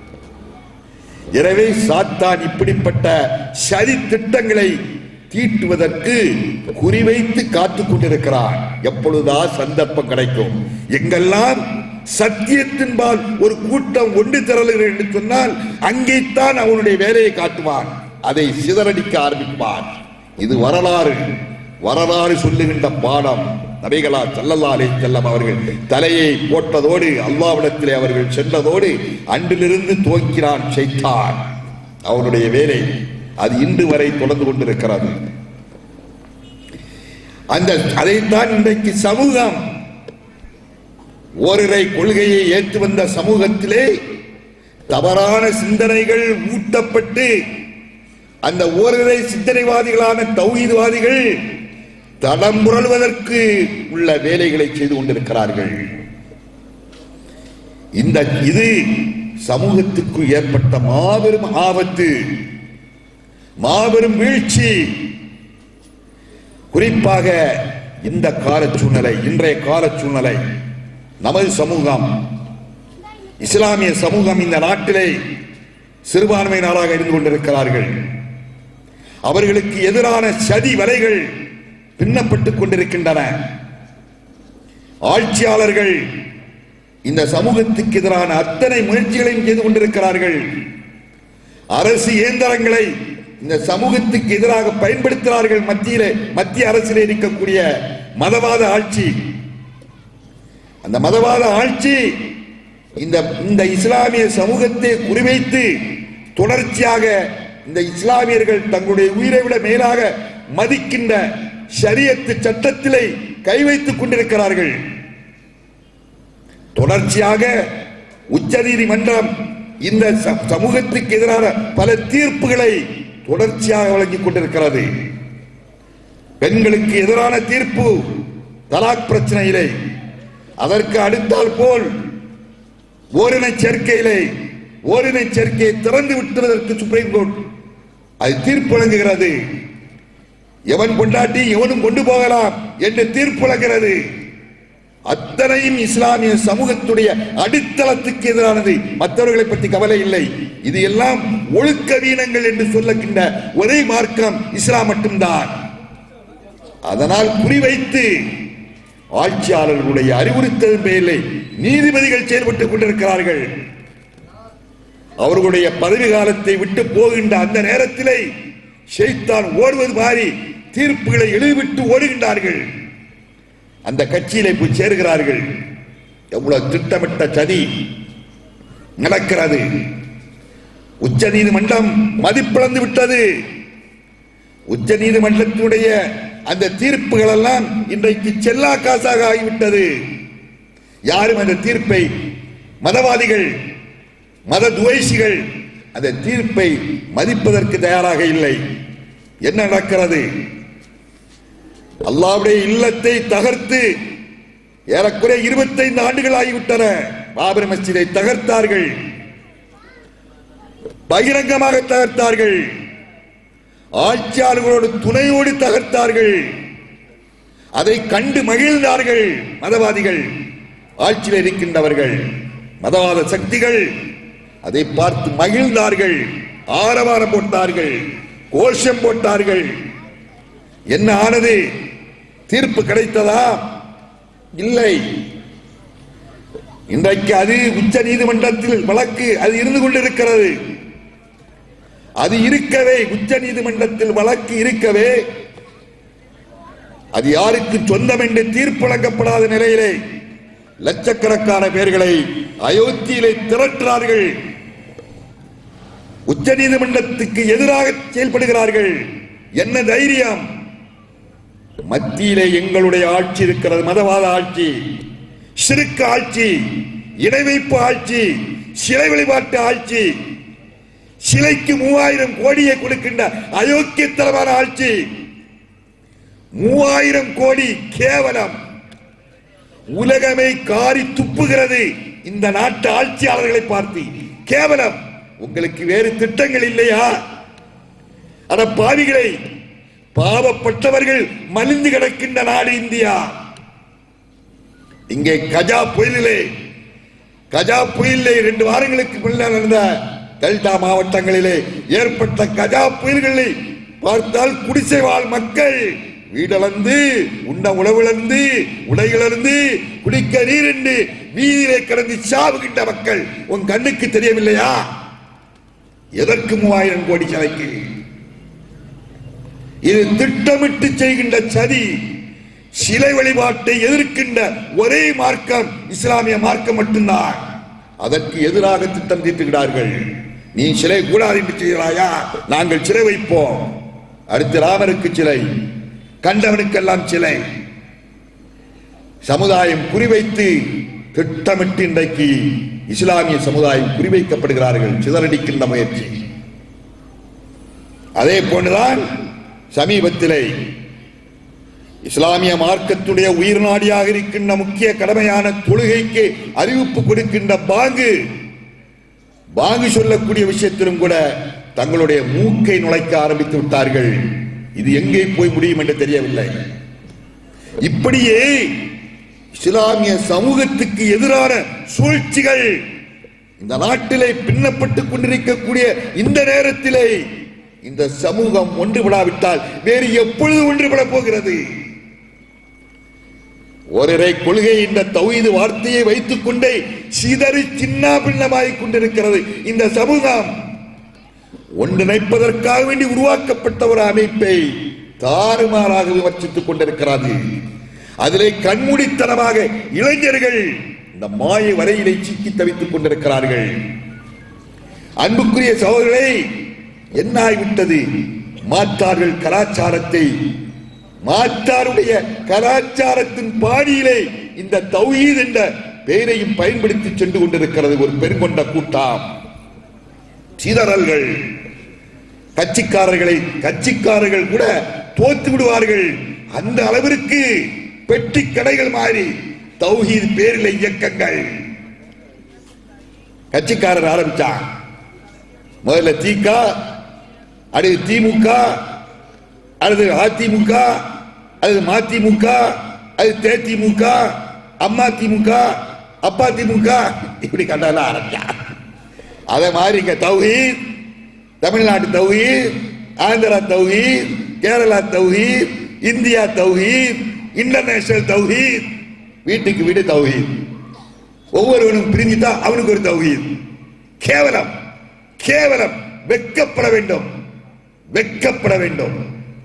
எனவே சாத்தான் இப்படிப்பட்ட சதி திட்டங்களை தீட்டுவதற்கு குறிவைத்து காத்துக் கொண்டிருக்கிறான். எப்பொழுதுதான் சந்தர்ப்பம் கிடைக்கும், எங்கெல்லாம் சத்தியத்தின்பால் ஒரு கூட்டம் ஒன்று திரளுகிறது என்று சொன்னால் அங்கேத்தான் அவனுடைய வேலையை காட்டுவான், அதை சிதறடிக்க ஆரம்பிப்பான். இது வரலாறு. வரலாறு சொல்லுகின்ற பாடம். நபிகளா ஸல்லல்லாஹு அலைஹி வஸல்லம் அவர்கள் தலையை போட்டதோடு அல்லாஹ்விடத்திலே அவர்கள் சென்றதோடு அன்றிலிருந்து துவக்கினான் சைத்தான் அவனுடைய வேலை. அது இன்று வரை தொடர்ந்து கொண்டிருக்கிறது. அந்த அதைத்தான் இன்றைக்கு சமூகம் ஓரிரை கொள்கையை ஏற்று வந்த சமூகத்திலே தவறான சிந்தனைகள் ஊட்டப்பட்டு அந்த ஓரிரை சிந்தனைவாதிகளான தௌஹீத்வாதிகள் தடம் புரள்வதற்கு உள்ள வேலைகளை செய்து கொண்டிருக்கிறார்கள். இந்த இது சமூகத்துக்கு ஏற்பட்ட மாபெரும் ஆபத்து, மாபெரும் வீழ்ச்சி. குறிப்பாக இந்த கால சூழ்நிலை, இன்றைய கால சூழ்நிலை, நமது சமூகம் இஸ்லாமிய சமூகம் இந்த நாட்டிலே சிறுபான்மையினராக இருந்து கொண்டிருக்கிறார்கள். அவர்களுக்கு எதிரான சதி வலைகள் பின்னப்பட்டுக் கொண்டிருக்கின்றன. ஆட்சியாளர்கள் இந்த சமூகத்துக்கு எதிரான அத்தனை முயற்சிகளையும் செய்து கொண்டிருக்கிறார்கள். அரசு இயந்திரங்களை இந்த சமூகத்துக்கு எதிராக பயன்படுத்துகிறார்கள். மத்தியிலே மத்திய அரசிலே இருக்கக்கூடிய மதவாத ஆட்சி, அந்த மதவாத ஆட்சி இந்த இந்த இஸ்லாமிய சமூகத்தை குறிவைத்து தொடர்ச்சியாக இந்த இஸ்லாமியர்கள் தங்களுடைய உயிரை விட மேலாக மதிக்கின்ற ஷரியத்து சட்டத்திலே கை வைத்துக் கொண்டிருக்கிறார்கள். தொடர்ச்சியாக உச்ச நீதிமன்றம் இந்த சமூகத்துக்கு எதிரான பல தீர்ப்புகளை தொடர்ச்சியாக வழங்கிக் கொண்டிருக்கிறது. பெண்களுக்கு எதிரான தீர்ப்பு தலாக் பிரச்சனையிலே, அதற்கு அடுத்தால் போல் ஓரின சேர்க்கையிலே ஓரின சேர்க்கையை திறந்து விட்டுவதற்கு சுப்ரீம் கோர்ட் அது தீர்ப்பு வழங்குகிறது. எவன் கொண்டாட்டி எவனும் கொண்டு போகலாம் என்று தீர்ப்பு வழங்குகிறது. அத்தனையும் இஸ்லாமிய சமூகத்துடைய அடித்தளத்துக்கு எதிரானது. மற்றவர்களை பற்றி கவலை இல்லை. இது எல்லாம் ஒழுக்க வீனங்கள் என்று சொல்லுகின்ற ஒரே மார்க்கம் இஸ்லாம் மட்டும்தான். அதனால் குறிவைத்து ஆட்சியாளர்களுடைய அறிவுறுத்தல் பேரில் நீதிபதிகள் செயல்பட்டுக் கொண்டிருக்கிறார்கள். அவர்களுடைய பதவி காலத்தை விட்டு போகின்ற அந்த நேரத்திலே ஷைத்தான் ஓடுவது மாறி தீர்ப்புகளை எழுதிவிட்டு ஓடுகின்றார்கள். அந்த கட்சியிலே போய் சேர்கிறார்கள். எவ்வளவு திட்டமிட்ட சதி நடக்கிறது. உச்ச நீதிமன்றம் மதிப்பிழந்து விட்டது. உச்ச நீதிமன்றத்தினுடைய அந்த தீர்ப்புகள் எல்லாம் இன்றைக்கு செல்லா காசாக ஆகிவிட்டது. யாரும் அந்த தீர்ப்பை, மதவாதிகள் மத துவேஷிகள் அந்த தீர்ப்பை மதிப்பதற்கு தயாராக இல்லை. என்ன நடக்கிறது? அல்லாஹ்வுடைய இல்லத்தை தகர்த்து ஏறக்குறைய இருபத்தைந்து ஆண்டுகள் ஆகிவிட்டன. பாபர் மஸ்ஜிதை தகர்த்தார்கள், பகிரங்கமாக தகர்த்தார்கள், ஆட்சியாளர்களோடு துணையோடு தகர்த்தார்கள். அதை கண்டு மகிழ்ந்தார்கள் மதவாதிகள், ஆட்சியில் இருக்கின்றவர்கள், மதவாத சக்திகள் அதை பார்த்து மகிழ்ந்தார்கள், ஆரவாரம் போட்டார்கள், கோஷம் போட்டார்கள். என்ன ஆனது? தீர்ப்பு கிடைத்ததா? இல்லை. இன்றைக்கு அது உச்ச நீதிமன்றத்தில் வழக்கு அது இருந்து கொண்டிருக்கிறது. அது இருக்கவே, உச்ச நீதிமன்றத்தில் வழக்கு இருக்கவே, அது யாருக்கு சொந்தம் என்று தீர்ப்பு வழங்கப்படாத நிலையிலே லட்சக்கணக்கான பேர்களை அயோத்தியிலே திரட்டுகிறார்கள். உச்ச நீதிமன்றத்துக்கு எதிராக செயல்படுகிறார்கள். என்ன தைரியம்? மத்தியிலே எங்களுடைய ஆட்சி இருக்கிறது, மதவாத ஆட்சி, ஷிர்க் ஆட்சி, இணை வைப்பு ஆட்சி, சிலை வழிபாட்டு ஆட்சி, சிலைக்கு மூவாயிரம் கோடியை கொடுக்கின்ற அயோக்கியத்தனமான ஆட்சி. மூவாயிரம் கோடி கேவலம். உலகமே காரி துப்புகிறது இந்த நாட்டு ஆட்சியாளர்களை பார்த்து. கேவலம். உங்களுக்கு வேறு திட்டங்கள் இல்லையா? அட பாவிகளை, பாவப்பட்டவர்கள் மலிந்து கிடக்கின்ற நாடு இந்தியா. இங்கே கஜா புயலிலே கஜா புயலிலே இரண்டு வாரங்களுக்கு முன்னால் நடந்த டெல்டா மாவட்டங்களிலே ஏற்பட்ட கஜா புயல்களை பார்த்தால் குடிசை வாழ் மக்கள் வீடிழந்து, உண்ண உணவிழந்து, உடைகளிழந்து, குடிக்க நீர் என்று வீதியிலே கிடந்து சாவுகின்ற மக்கள் உன் கண்ணுக்கு தெரியவில்லையா? எதற்கு மூவாயிரம் கோடி சிலைக்கு? இது திட்டமிட்டு செய்கின்ற சதி. சிலை வழிபாட்டை எதிர்க்கின்ற ஒரே மார்க்கம் இஸ்லாமிய மார்க்கம் மட்டும்தான். அதற்கு எதிராக திட்டம் தீட்டுகிறார்கள். நீ சிலை கூடாது என்று செய்கிறாயா? நாங்கள் சிலை வைப்போம். அடுத்து ராமருக்கு சிலை, கண்டவனுக்கெல்லாம் சிலை. சமுதாயம் குறிவைத்து திட்டமிட்டு இன்றைக்கு இஸ்லாமிய சமுதாயம் குறிவைக்கப்படுகிறார்கள். சிதறடிக்கின்ற முயற்சி. அதே போன்றுதான் சமீபத்திலே இஸ்லாமிய மார்க்கத்துடைய உயிர் நாடியாக இருக்கின்ற முக்கிய கடமையான தொழுகைக்கு அறிவிப்பு கொடுக்கின்ற பாங்கு பாங்கு சொல்லக்கூடிய விஷயத்திலும் கூட தங்களுடைய மூக்கை நுழைக்க ஆரம்பித்து விட்டார்கள். இது எங்கே போய் முடியும் என்று தெரியவில்லை. இப்படியே இஸ்லாமிய சமூகத்துக்கு எதிரான சூழ்ச்சிகள் இந்த நாட்டிலே பின்னப்பட்டுக் கொண்டிருக்கக்கூடிய இந்த நேரத்திலே இந்த சமூகம் ஒன்றுபடாவிட்டால் வேறு எப்பொழுது ஒன்றுபட போகிறது? ஒரே கொள்கை என்ற தௌஹீது வார்த்தையை வைத்துக் கொண்டே சிதறி சின்ன பின்னமாகிக் கொண்டிருக்கிறது. இந்த சமூகம் ஒன்றிணைப்பதற்காக வேண்டி உருவாக்கப்பட்ட ஒரு அமைப்பை தாறுமாறாக விமர்சித்துக் கொண்டிருக்கிறது. அதிலே கண்மூடித்தனமாக இளைஞர்கள் இந்த மாய வரையிலே சிக்கி தவித்துக் கொண்டிருக்கிறார்கள். அன்புக்குரிய சகோதரர்களே, என்ன ஆகிவிட்டது? மாற்றார்கள் கலாச்சாரத்தை, மாற்றாருடைய கலாச்சாரத்தின் பாடியிலே இந்த தௌஹீத் என்ற பெயரையும் பயன்படுத்தி சென்று கொண்டிருக்கிறது ஒரு பெருங்கொண்ட கூட்டம். சிதறல்கள், கட்சிக்காரர்களை கட்சிக்காரர்கள் கூட தோத்து விடுவார்கள். அந்த அளவிற்கு பெட்டி கடைகள் மாறி தௌஹீத் பேரில் இயக்கங்கள். கட்சிக்காரர் ஆரம்பிச்சான். முதல்ல திக, அடுத்து திமுக, அடுத்து அதிமுக, அது மதிமுக, அது தேதிமுக, அம்மா திமுக, அப்பா திமுக, இப்படி கண்டால ஆரம்பிச்சான். அதே மாதிரி இங்க தௌஹீத், தமிழ்நாடு தௌஹீத், ஆந்திரா தௌஹீத், கேரளா தௌஹீத், இந்தியா தௌஹீத், இன்டர்நேஷனல் தௌஹீத், வீட்டுக்கு வீடு தௌஹீத். ஒவ்வொருவனும் பிரிஞ்சுட்டா அவனுக்கு ஒரு தௌஹீத். கேவலம், கேவலம். வெட்கப்பட வேண்டும், வெட்கப்பட வேண்டும்.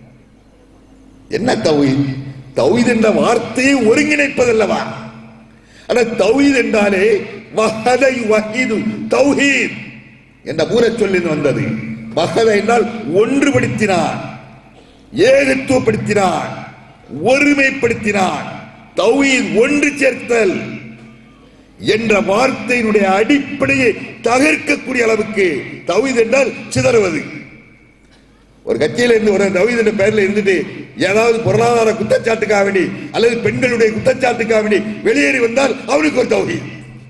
என்ன தௌஹீத்? தௌஹீத் என்ற வார்த்தையை ஒருங்கிணைப்பதல்லவா? ஆனா தௌஹீத் என்றாலே வஹதை வஹீது தௌஹீத் என்ற மூல சொல்லில் வந்தது. வஹத என்றால் ஒன்றுபடுத்தினான், ஏகத்துவப்படுத்தினான், ஒருமைப்படுத்தினான். தௌஹீத் ஒன்று சேர்த்தல் என்ற வார்த்தையினுடைய அடிப்படையை தகர்க்கக்கூடிய அளவுக்கு தௌஹீத் என்றால் சிதறுவது. ஒரு கட்சியில இருந்து ஒரு தௌஹீத் என்ற பெயரில் இருந்துட்டு ஏதாவது பொருளாதார குற்றச்சாட்டுக்காக வேண்டி அல்லது பெண்களுடைய குற்றச்சாட்டுக்காக வேண்டி வெளியேறி வந்தால் அவனுக்கு ஒரு தௌஹீத்.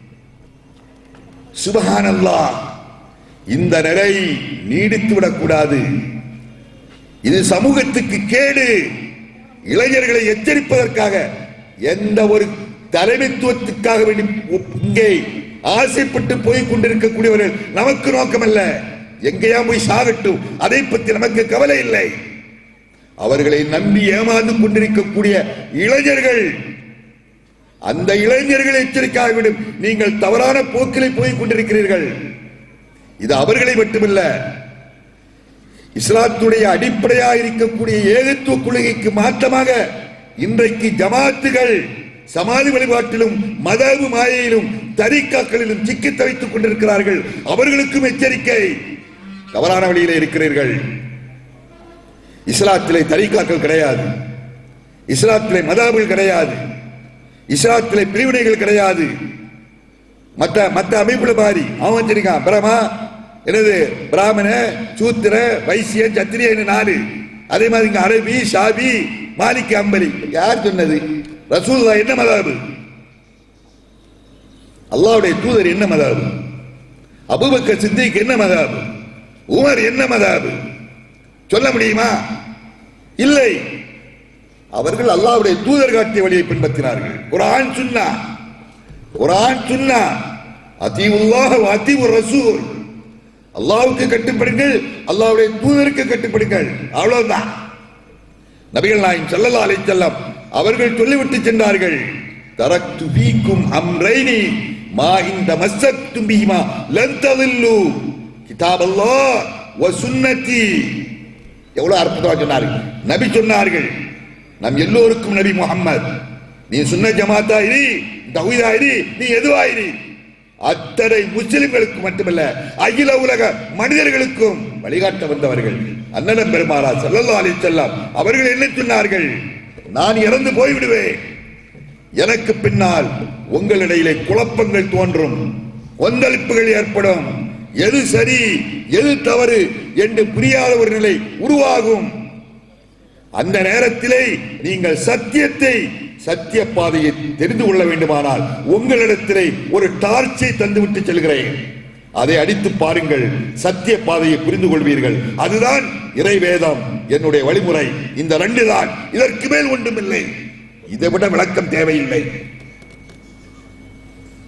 சுப்ஹானல்லாஹ். இந்த நிலை நீடித்து விடக்கூடாது. இது சமூகத்துக்கு கேடு. இளைஞர்களை எச்சரிப்பதற்காக எந்த ஒரு தலைமைத்துவத்துக்காக வேண்டி இங்கே ஆசைப்பட்டு போய் கொண்டிருக்கக்கூடியவர்கள் நமக்கு நோக்கமல்ல. எங்கேயா போய் சாகட்டும், அதை பற்றி நமக்கு கவலை இல்லை. அவர்களை நம்பி ஏமாந்து கொண்டிருக்கக்கூடிய இளைஞர்கள், அந்த இளைஞர்களை எச்சரிக்கையாக விடும். நீங்கள் தவறான போக்கில் போய் கொண்டிருக்கிறீர்கள். இது அவர்களை மட்டுமல்ல, இஸ்லாத்துடைய அடிப்படையாக இருக்கக்கூடிய ஏகத்துவ கொள்கைக்கு மாற்றமாக இன்றைக்கு ஜமாத்துகள் சமாதி வழிபாட்டிலும் மதகு மாயையிலும் தரிகாக்களிலும் சிக்கி தவித்துக் கொண்டிருக்கிறார்கள். அவர்களுக்கும் எச்சரிக்கை. தவறான வழியிலே இருக்கிறீர்கள். இஸ்லாத்திலே தரிகாக்கள் கிடையாது, இஸ்லாத்திலே மதகுகள் கிடையாது, இஸ்லாத்திலே பிரிவினைகள் கிடையாது. மற்ற மற்ற அமைப்புல மாறி அவன் வச்சிருக்கான். பிரமா என்னது, பிராமண, சூத்திர, வைசிய, சத்திரிய நாலு. அதே மாதிரி இங்க அரபி, ஷாபி, மாலிக், அம்பலி. யார் சொன்னது? ரசூலுல்லாஹ் என்ன மதஹப்? அல்லாஹ்வுடைய தூதர் என்ன மதஹப்? அபூபக்கர் சித்திக் என்ன மதஹப்? உமர் என்ன மதஹப்? சொல்ல முடியுமா? இல்லை. அவர்கள் அல்லாஹ்வுடைய தூதர் காட்டிய வழியை பின்பற்றினார்கள். குர்ஆன் சுன்னா, குர்ஆன் சுன்னா. அத்தீஉல்லாஹ் வ அத்தீஉர் ரசூல். அல்லாஹ்வுக்கு கட்டுப்படுங்கள், அல்லாஹ்வுடைய தூதருக்கு கட்டுப்படுங்கள். அவ்வளவுதான். நபிகள் நாயகம் ஸல்லல்லாஹு அலைஹி வஸல்லம் அவர்கள் சொல்லிவிட்டு சென்றார்கள், தரக்து ஃபீக்கும் அம்ரைனி மா இன் தமஸ்ஸக்தும் பிஹிமா லன் ததில்லு கிதாபல்லாஹ் வ சுன்னதி. எவ்வளவு அற்புதமா சொன்னார்கள். நபி சொன்னார்கள், நம் எல்லோருக்கும் நபி முஹம்மது, நீ சுன்ன ஜமாத்தா இரு, தௌஹீதா இரு, நீ எதுவா இரு, அத்தனை முஸ்லிம்களுக்கு மட்டுமல்ல அகில உலக மனிதர்களுக்கும் வழிகாட்ட வந்தவர்கள் அண்ணன் பெருமானார் ஸல்லல்லாஹு அலைஹி வஸல்லம் அவர்கள் என்ன சொன்னார்கள்? நான் இறந்து போய்விடுவேன், எனக்கு பின்னால் உங்களிடையிலே குழப்பங்கள் தோன்றும், கொந்தளிப்புகள் ஏற்படும், எது சரி எது தவறு என்று புரியாத ஒரு நிலை உருவாகும். அந்த நேரத்திலே நீங்கள் சத்தியத்தை, சத்திய பாதையை தெரிந்து கொள்ள வேண்டுமானால் உங்களிடத்திலே ஒரு டார்ச்சை தந்துவிட்டு செல்கிறேன், அதை அடித்து பாருங்கள், சத்திய பாதையை புரிந்து கொள்வீர்கள். அதுதான் இறைவேதம், என்னுடைய வழிமுறை. இந்த ரெண்டு தான், இதற்கு மேல் ஒன்றுமில்லை. இதை விட விளக்கம் தேவையில்லை.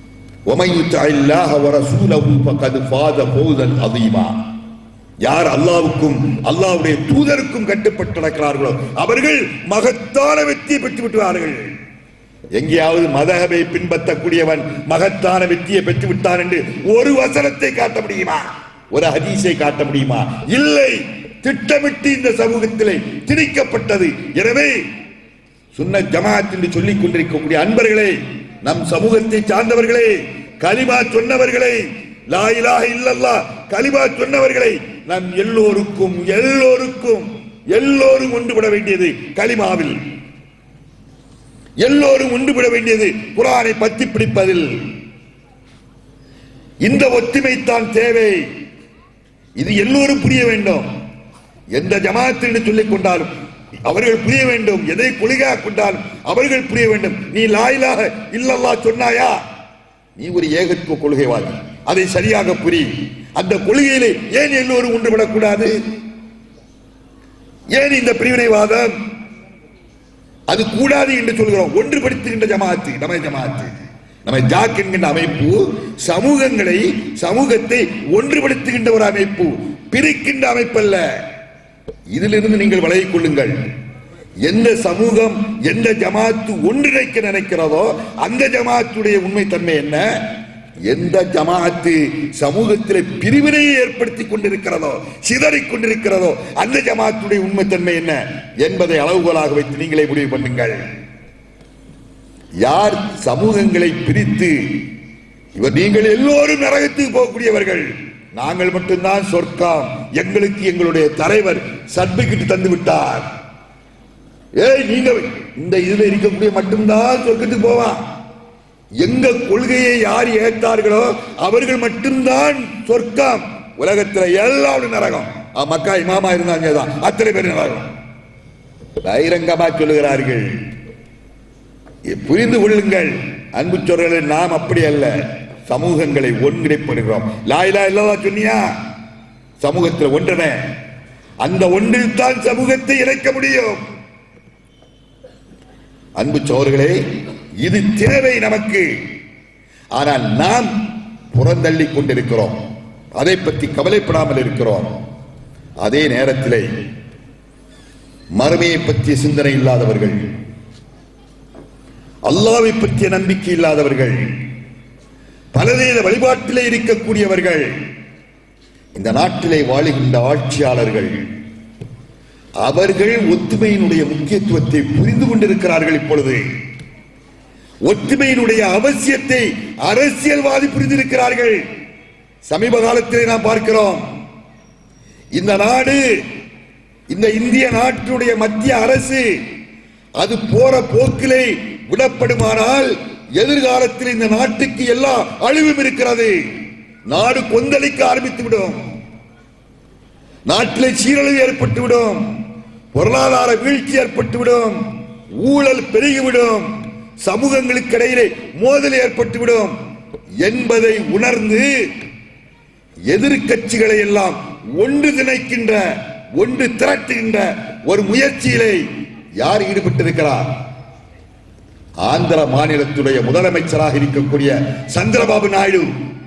وَمَن يُطِعِ اللَّهَ وَرَسُولَهُ فَقَدْ فَازَ فَوْزًا عَظِيمًا. யார் அல்லாஹ்வுக்கும் அல்லாஹ்வுடைய தூதருக்கும் கட்டுப்பட்டு நடக்கிறார்களோ அவர்கள் மகத்தான வெற்றியை பெற்று விட்டார்கள். எங்கேயாவது மதஹபை பின்பற்றக்கூடியவன் மகத்தான வெற்றியை பெற்று விட்டான் என்று ஒரு வசனத்தை காட்ட முடியுமா? ஒரு ஹதீஸை காட்ட முடியுமா? இல்லை. திட்டமிட்டு இந்த சமூகத்திலே திணிக்கப்பட்டது. எனவே சுன்னத் ஜமாஅத் என்று சொல்லிக் கொண்டிருக்கக்கூடிய அன்பர்களே, நம் சமூகத்தை சார்ந்தவர்களே, கலிமா சொன்னவர்களே, லா இலாஹ இல்லல்லாஹ் கலிமா சொன்னவர்களை நம் எல்லோருக்கும் எல்லோருக்கும் எல்லோரும் ஒன்றுபட வேண்டியது கலிமாவில். எல்லோரும் ஒன்றுபட வேண்டியது குர்ஆனை பற்றி பிடிப்பதில். இந்த ஒற்றுமை தான் தேவை. இது எல்லோரும் புரிய வேண்டும். எந்த ஜமாத் என்று சொல்லிக் கொண்டாலும் அவர்கள் புரிய வேண்டும். எதை கொள்கையாக கொண்டாலும் அவர்கள் புரிய வேண்டும். நீ லா இலாஹ இல்லல்லாஹ் சொன்னாயா, நீ ஒரு ஏகத்துவ கொள்கைவாதி. அதை சரியாக புரி. அந்த கொள்கையிலே ஏன் எல்லோரும் ஒன்றுபடக்கூடாது? ஏன் இந்த பிரிவினைவாதம்? அது கூடாது என்று சொல்கிறோம். ஒன்றுபடுத்துகின்ற ஜமாத்து நம்ம ஜமாத்து, நம்ம ஜாக் என்கின்ற அமைப்பு சமூகங்களை சமூகத்தை ஒன்றுபடுத்துகின்ற ஒரு அமைப்பு, பிரிக்கின்ற அமைப்பல்ல. இதிலிருந்து நீங்கள் விலகிக் கொள்ளுங்கள். எந்த சமூகம் எந்த ஜமாத்து ஒன்றிணைக்க நினைக்கிறதோ அந்த ஜமாத்துடைய உண்மை தன்மை என்ன? எந்த ஜமாத்து சமூகத்தில் பிரிவினையை ஏற்படுத்திக் கொண்டிருக்கிறதோ சிதறிக் கொண்டிருக்கிறதோ அந்த ஜமாத்துடைய உண்மை தன்மை என்ன என்பதை அளவுகோலாக வைத்து நீங்களே முடிவு பண்ணுங்கள். யார் சமூகங்களை பிரித்து இவர் நீங்கள் எல்லோரும் நரகத்துக்கு போகக்கூடியவர்கள், நாங்கள் மட்டும்தான் சொர்க்கம், எங்களுக்கு எங்களுடைய தலைவர் சர்டிபிகேட் தந்து விட்டார், ஏய் நீங்க இந்த இதுல இருக்கக்கூடிய மட்டும்தான் சொர்க்கத்துக்கு போவான், எங்க கொள்கையை யார் ஏற்றார்களோ அவர்கள் மட்டும்தான் சொர்க்கம், உலகத்துல எல்லாரும் நரகம். மக்கா இமாமா இருந்தாங்க தான் அத்தனை பேர் நரகம். பகிரங்கமா சொல்லுகிறார்கள். புரிந்து கொள்ளுங்கள் அன்பு சொல்றே, நாம் அப்படி அல்ல. சமூகங்களை ஒன்றிணைப்படுகிறோம். லா இலாஹ இல்லல்லாஹ் சொன்னியா, சமூகத்தில் ஒன்றன, அந்த ஒன்றில் தான் சமூகத்தை இணைக்க முடியும். அன்பு சோர்களே, இது தேவை நமக்கு. ஆனால் நாம் புறந்தள்ளி கொண்டிருக்கிறோம், அதை பற்றி கவலைப்படாமல் இருக்கிறோம். அதே நேரத்தில் மறுமையை பற்றிய சிந்தனை இல்லாதவர்கள், அல்லாஹ்வை பற்றிய நம்பிக்கை இல்லாதவர்கள், பலதேத வழிபாட்டிலே இருக்கக்கூடியவர்கள், இந்த நாட்டிலே வாழுகின்ற ஆட்சியாளர்கள், அவர்கள் ஒற்றுமையினுடைய முக்கியத்துவத்தை புரிந்து கொண்டிருக்கிறார்கள். இப்பொழுது ஒற்றுமையினுடைய அவசியத்தை அரசியல்வாதி புரிந்திருக்கிறார்கள். சமீப காலத்திலே நாம் பார்க்கிறோம், இந்த நாடு, இந்த இந்திய நாட்டினுடைய மத்திய அரசு அது போற போக்கிலே விடப்படுமானால் எதிர்காலத்தில் இந்த நாட்டுக்கு எல்லா அழிவும் இருக்கிறது. நாடு கொந்தளிக்க ஆரம்பித்துவிடும், நாட்டிலே சீரழிவு ஏற்பட்டுவிடும், பொருளாதார வீழ்ச்சி ஏற்பட்டுவிடும், ஊழல் பெருகிவிடும், சமூகங்களுக்கு இடையிலே மோதல் ஏற்பட்டுவிடும் என்பதை உணர்ந்து எதிர்கட்சிகளை எல்லாம் ஒன்று திணைக்கின்ற ஒன்று திரட்டுகின்ற ஒரு முயற்சியிலே யார் ஈடுபட்டிருக்கிறார்? ஆந்திர மாநிலத்துடைய முதலமைச்சராக இருக்கக்கூடிய சந்திரபாபு நாயுடு,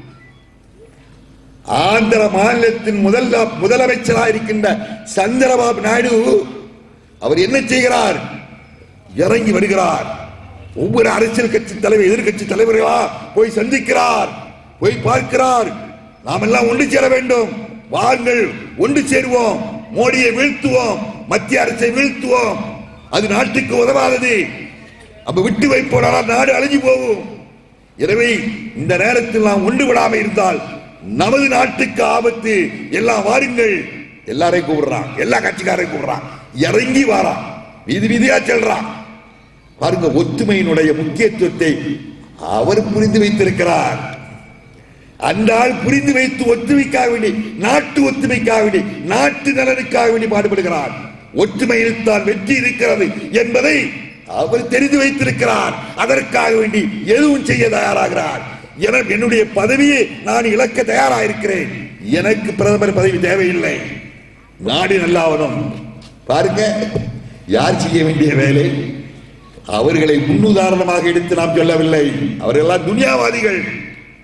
ஆந்திர மாநிலத்தின் முதல் முதலமைச்சராக இருக்கின்ற சந்திரபாபு நாயுடு அவர் என்ன செய்கிறார்? இறங்கி வருகிறார். ஒவ்வொரு அரசியல் கட்சி தலைவர் எதிர்கட்சி தலைவர்களா போய் சந்திக்கிறார், போய் பார்க்கிறார். நாம் எல்லாம் ஒன்று சேர வேண்டும், வாருங்கள் ஒன்று சேருவோம், மோடியை வீழ்த்துவோம், மத்திய அரசை வீழ்த்துவோம், அது நாட்டுக்கு உதவாதது, அப்ப விட்டு வைப்போனால் நாடு அழிஞ்சு போகும். எனவே இந்த நேரத்தில் நாம் ஒன்று விடாமல் இருந்தால் நமது நாட்டுக்கு ஆபத்து. எல்லாம் வாருங்கள், எல்லாரையும் கூப்பிடுறான், எல்லா கட்சிக்காரையும் கூப்பிடுறான், இறங்கி வாரான், வீதி வீதியா செல்றான். பாருங்க, ஒற்றுமையினுடைய முக்கியத்துவத்தை அவர் புரிந்து வைத்திருக்கிறார். அந்த ஆள் புரிந்து வைத்து ஒற்றுமைக்காக வேண்டி, நாட்டு ஒற்றுமைக்காக வேண்டி, நாட்டு நலனுக்காக வேண்டி பாடுபடுகிறார். ஒற்றுமையில் தான் வெற்றி இருக்கிறது என்பதை அவர் தெரிந்து வைத்திருக்கிறார். அதற்காக வேண்டி எதுவும் செய்ய தயாராகிறார். எனக்கு என்னுடைய பதவியை நான் இழக்க தயாராயிருக்கிறேன், எனக்கு பிரதமர் பதவி தேவையில்லை, நாடு நல்லாவணும். பாருங்க, யார் செய்ய வேண்டிய வேலை? அவர்களை முன்னுதாரணமாக எடுத்து நாம் சொல்லவில்லை. அவர்கள் துனியாவாதிகள்,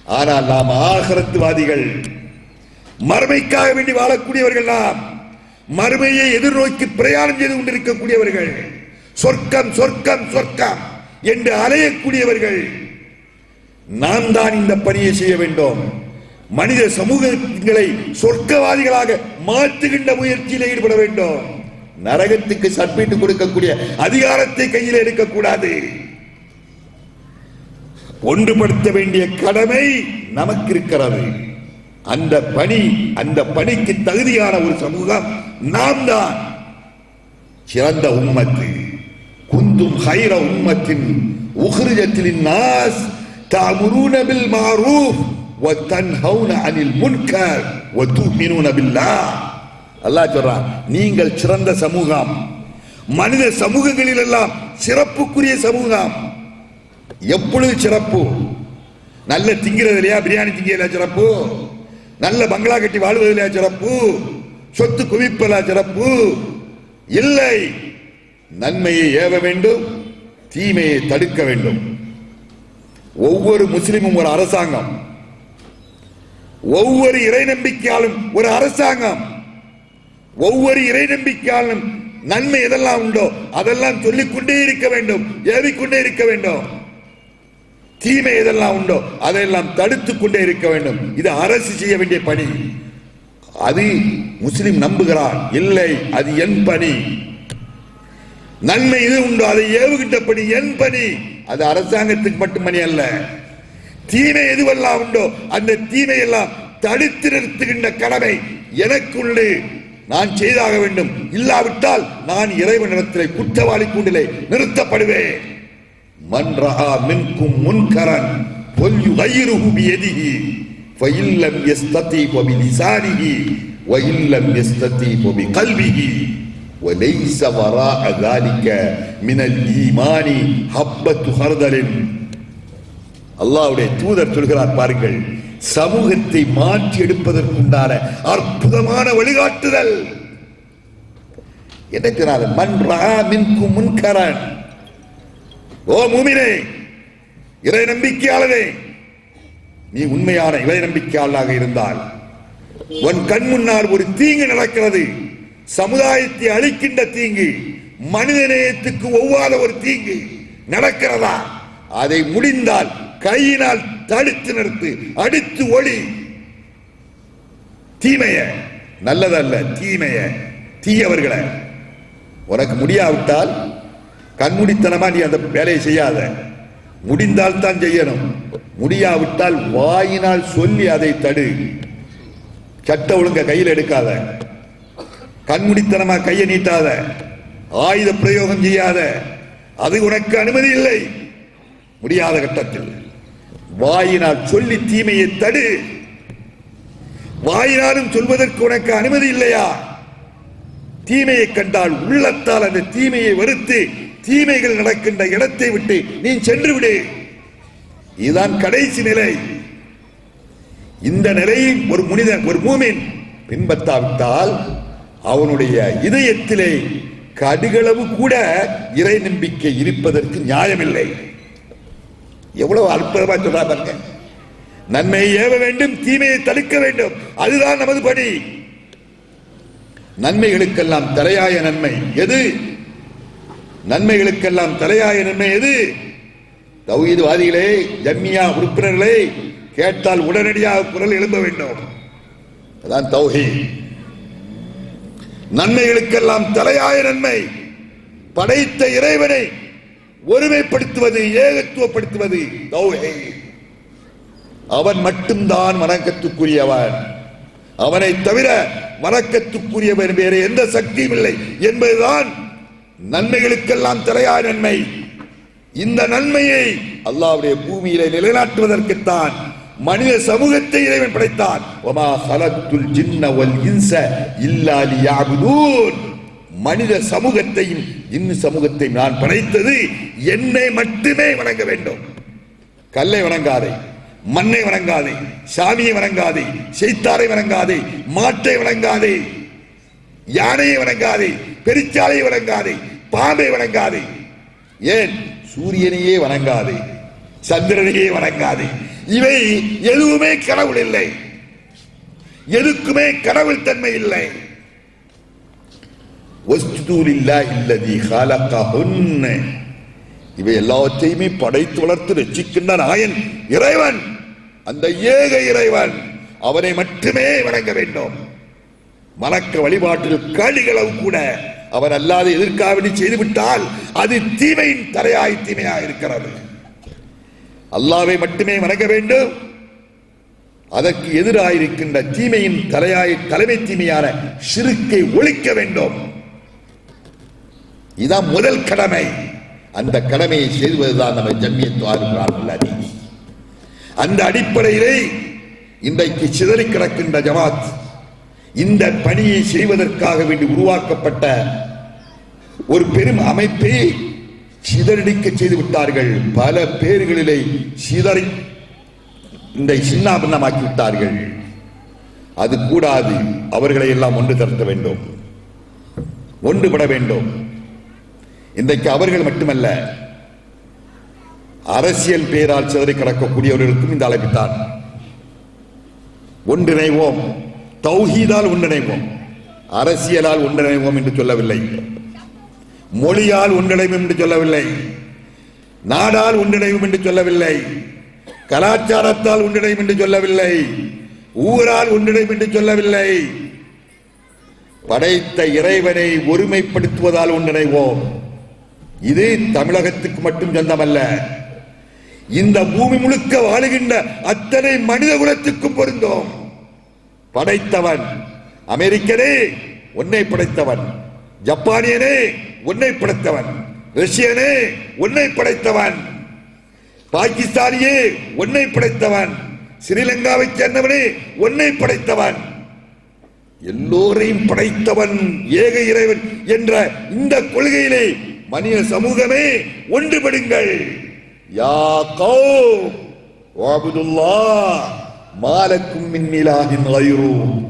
ஆனால் நாம் ஆகிரத்துவாதிகள், மறுமைக்காக வேண்டி வாழக்கூடியவர்கள், நாம் மறுமையை எதிர்நோக்கி பிரயாணம் செய்து கொண்டிருக்கக்கூடியவர்கள், சொர்க்கம் சொர்க்கம் சொர்க்கம் என்று அலையக்கூடியவர்கள். நாம் தான் இந்த பணியை செய்ய வேண்டும். மனித சமூகங்களை சொர்க்கவாதிகளாக மாற்றுகின்ற முயற்சியில் ஈடுபட வேண்டும். நரகத்துக்கு சர்டிபிகேட் கொடுக்கக்கூடிய அதிகாரத்தை கையில் எடுக்கக்கூடாது. ஒன்றுபடுத்த வேண்டிய கடமை நமக்கு இருக்கிறது. அந்த பணி, அந்த பணிக்கு தகுதியான ஒரு சமூகம் நாம் தான். சிறந்த உம்மத்து, குந்தும் ஹைர உம்மத்தின் உஹ்ரிஜத்தில் நாஸ் தஅமுரூன பில் மஅரூஃப் வ தன்ஹவுன அனில் முன்கர் வ துமினூன பில்லாஹ். அல்லாஹ் சொல்றான், நீங்கள் சிறந்த சமூகம். மனித சமூகங்களில் எல்லாம் சிறப்புக்குரிய சமூகம். எப்பொழுது சிறப்பு? நல்ல திங்கிறது இல்லையா, பிரியாணி திங்கிறதுல சிறப்பு, நல்ல பங்களா கட்டி வாழ்வதில்லையா சிறப்பு, சொத்து குவிப்பதா சிறப்பு? இல்லை. நன்மையை ஏவ வேண்டும், தீமையை தடுக்க வேண்டும். ஒவ்வொரு முஸ்லிமும் ஒரு அரசாங்கம், ஒவ்வொரு இறை நம்பிக்கையாலும் ஒரு அரசாங்கம், ஒவ்வொரு இறை நம்பிக்கையாலும் நன்மை எதெல்லாம் உண்டோ அதெல்லாம் சொல்லிக்கொண்டே இருக்க வேண்டும், ஏவிக்கொண்டே இருக்க வேண்டும். தீமை எதெல்லாம் உண்டோ அதையெல்லாம் தடுத்துக் கொண்டே இருக்க வேண்டும். இது அரசு செய்ய வேண்டிய பணி. அது முஸ்லிம் நம்புகிறார், இல்லை அது என் பணி. நன்மை இது உண்டோ அதை ஏவுகின்ற பணி என் பணி, அது அரசாங்கத்துக்கு மட்டும் பணி அல்ல. தீமை எதுவெல்லாம் உண்டோ அந்த தீமை எல்லாம் தடுத்து நிறுத்துகின்ற கடமை எனக்குள்ளே நான் செய்தாக வேண்டும். இல்லாவிட்டால் நான் இறைவனிடத்திலே குற்றவாளி கூண்டிலே நிறுத்தப்படுவேன். மன் ரஆ மின்கும் முன்கரன் ஃபல்யுகையிருஹு பியதிஹி ஃபஇல்லம் யஸ்ததி ஃபபிலிசானிஹி வஇல்லம் யஸ்ததி ஃபபிகல்பிஹி வலைஸ வராஅ ذلك மினல் ஈமானி ஹப்பத்து ஹர்தலின். அல்லாஹ்வுடைய தூதர் சொல்கிறார் பாருங்கள், சமூகத்தை மாற்றி எடுப்பதற்குண்டான அற்புதமான வழிகாட்டுதல் என்ன சொன்னார்? மன் ரஆ மின்கும் முன்கரன். ஓ மூமினே, இறை நம்பிக்கையாளரே, நீ உண்மையான இறை நம்பிக்கையாளராக இருந்தால் உன் கண் முன்னால் ஒரு தீங்கு நடக்கிறது, சமுதாயத்தை அழிக்கின்ற தீங்கு, மனிதநேயத்துக்கு ஒவ்வாத ஒரு தீங்கு நடக்கிறதா, அதை முடிந்தால் கையினால் தடுத்து நிறுத்து, அடித்து ஒளி. தீமைய, நல்லதல்ல தீமைய, தீயவர்களை. உனக்கு முடியாவிட்டால் கண்மூடித்தனமா நீ அந்த வேலையை செய்யாத. முடிந்தால் தான் செய்யணும், முடியாவிட்டால் வாயினால் சொல்லி அதை தடு. சட்ட ஒழுங்க கையில் எடுக்காத, கண்மூடித்தனமா கையை நீட்டாத, ஆயுத பிரயோகம் செய்யாத, அது உனக்கு அனுமதி இல்லை. முடியாத கட்டத்தில் வாயினால் சொல்லி தீமையை தடு. வாயினாலும் சொல்வதற்கு உனக்கு அனுமதி இல்லையா? தீமையை கண்டால் உள்ளத்தால் அந்த தீமையை வெறுத்து தீமைகள் நடக்கின்ற இடத்தை விட்டு நீ சென்று விடு. இதுதான் கடைசி நிலை. இந்த நிலையை ஒரு மனிதன், ஒரு மூமின் பின்பற்றாவிட்டால் அவனுடைய இதயத்திலே கடுகளவு கூட இறை நம்பிக்கை இருப்பதற்கு நியாயமில்லை. எவ்வளவு அற்புதமா சொல்றா பாருங்க. நன்மையை ஏவ வேண்டும், தீமையை தடுக்க வேண்டும், அதுதான் நமது பணி. நன்மைகளுக்கெல்லாம் தலையாய நன்மை எது? நன்மைகளுக்கெல்லாம் தலையாய நன்மை எது? தௌஹீத்வாதிகளே, ஜம்மியா உறுப்பினர்களே, கேட்டால் உடனடியாக குரல் எழும்ப வேண்டும். அதான் தௌஹீத். நன்மைகளுக்கெல்லாம் தலையாய நன்மை படைத்த இறைவனை ஒருமைப்படுத்துவது, ஏகத்துவப்படுத்துவது தௌஹீத். அவன் மட்டும்தான் வணக்கத்துக்குரியவன், அவனை தவிர வணக்கத்துக்குரியவன் வேறு எந்த சக்தியும் இல்லை என்பதுதான் நன்மைகளுக்கெல்லாம் தலையாய நன்மை. இந்த நன்மையை அல்லாஹ்வுடைய பூமியிலே நிலைநாட்டுவதற்குத்தான் மனித சமூகத்தை இறைவன் படைத்தான். வமா ஹலத்துல் ஜின்ன வல் இன்ஸ இல்லா லியஅபுதூன். மனித சமூகத்தையும் ஜின்னு சமூகத்தையும் நான் படைத்தது என்னை மட்டுமே வணங்க வேண்டும். கல்லை வணங்காதே, மண்ணை வணங்காதே, சாமியை வணங்காதே, செய்தாரை வணங்காதே, மாட்டை வணங்காதே, யானையை வணங்காதே, பெருச்சாலையை வணங்காதே, பாம்பை வணங்காதே, ஏன் சூரியனையே வணங்காதே, சந்திரனையே வணங்காதே, இவை எதுவுமே கடவுள் இல்லை, எதுக்குமே கடவுள் தன்மை இல்லை. இவை எல்லாத்தையுமே படைத்து வளர்த்து ரட்சிக்கின்ற நாயன் இறைவன், அந்த ஏக இறைவன், அவனை மட்டுமே வணங்க வேண்டும். வணக்க வழிபாட்டில் கடிகளவு கூட அவர் அல்லாத எதிர்காவலி செய்துவிட்டால் அது தீமையின் தலையாய் தீமையாக இருக்கிறது. அல்லாவை மட்டுமே வணங்க வேண்டும். அதற்கு எதிராயிருக்கின்ற தீமையின் தலையாய் தலைமை தீமையான ஷிர்க்கை ஒழிக்க வேண்டும். இதான் முதல் கடமை. அந்த கடமையை செய்வதுதான் நம்ம ஜம்மியத் உள்ளது. அந்த அடிப்படையிலே இன்றைக்கு சிதறி கிடக்கின்ற ஜமாத் இந்த பணியை செய்வதற்காக வேண்டி உருவாக்கப்பட்ட ஒரு பெரும் அமைப்பை சிதறடிக்க செய்து விட்டார்கள். பல பேர்களிலே சிதறி இந்த சின்னாபின்னமாக்கி விட்டார்கள். அது கூடாது. அவர்களை எல்லாம் ஒன்று திரட்ட வேண்டும், ஒன்றுபட வேண்டும். இன்றைக்கு அவர்கள் மட்டுமல்ல, அரசியல் பெயரால் சிதறி கிடக்கக்கூடியவர்களுக்கும் இந்த அழைப்புத்தான். ஒன்றிணைவோம், தௌஹீதால் ஒன்றிணைவோம், அரசியலால் ஒன்றிணைவோம் என்று சொல்லவில்லை, மொழியால் ஒன்றிணைவோம் என்று சொல்லவில்லை, நாடால் ஒன்றிணைவோம் என்று சொல்லவில்லை, கலாச்சாரத்தால் ஒன்றிணையும் என்று சொல்லவில்லை, ஊரால் ஒன்றிணையும் என்று சொல்லவில்லை. படைத்த இறைவனை ஒருமைப்படுத்துவதால் ஒன்றிணைவோம். இது தமிழகத்துக்கு மட்டும் சொந்தமல்ல, இந்த பூமி முழுக்க வாழுகின்ற அத்தனை மனித குலத்துக்கும் பொருந்தும். படைத்தவன் அமெரிக்கனே ஒன்னை படைத்தவன், ஜப்பானியனே ஒன்னை படைத்தவன், ரஷ்யனே ஒன்னை படைத்தவன், பாகிஸ்தானியே ஒன்னை படைத்தவன், ஸ்ரீலங்காவை சேர்ந்தவனே ஒன்னை படைத்தவன், எல்லோரையும் படைத்தவன் ஏக இறைவன் என்ற இந்த கொள்கையிலே மனித சமூகமே ஒன்றுபடுங்கள். யா கௌம் வஅபுதுல்லாஹ் மாலக்கும் மின் இலாஹின் கைரு.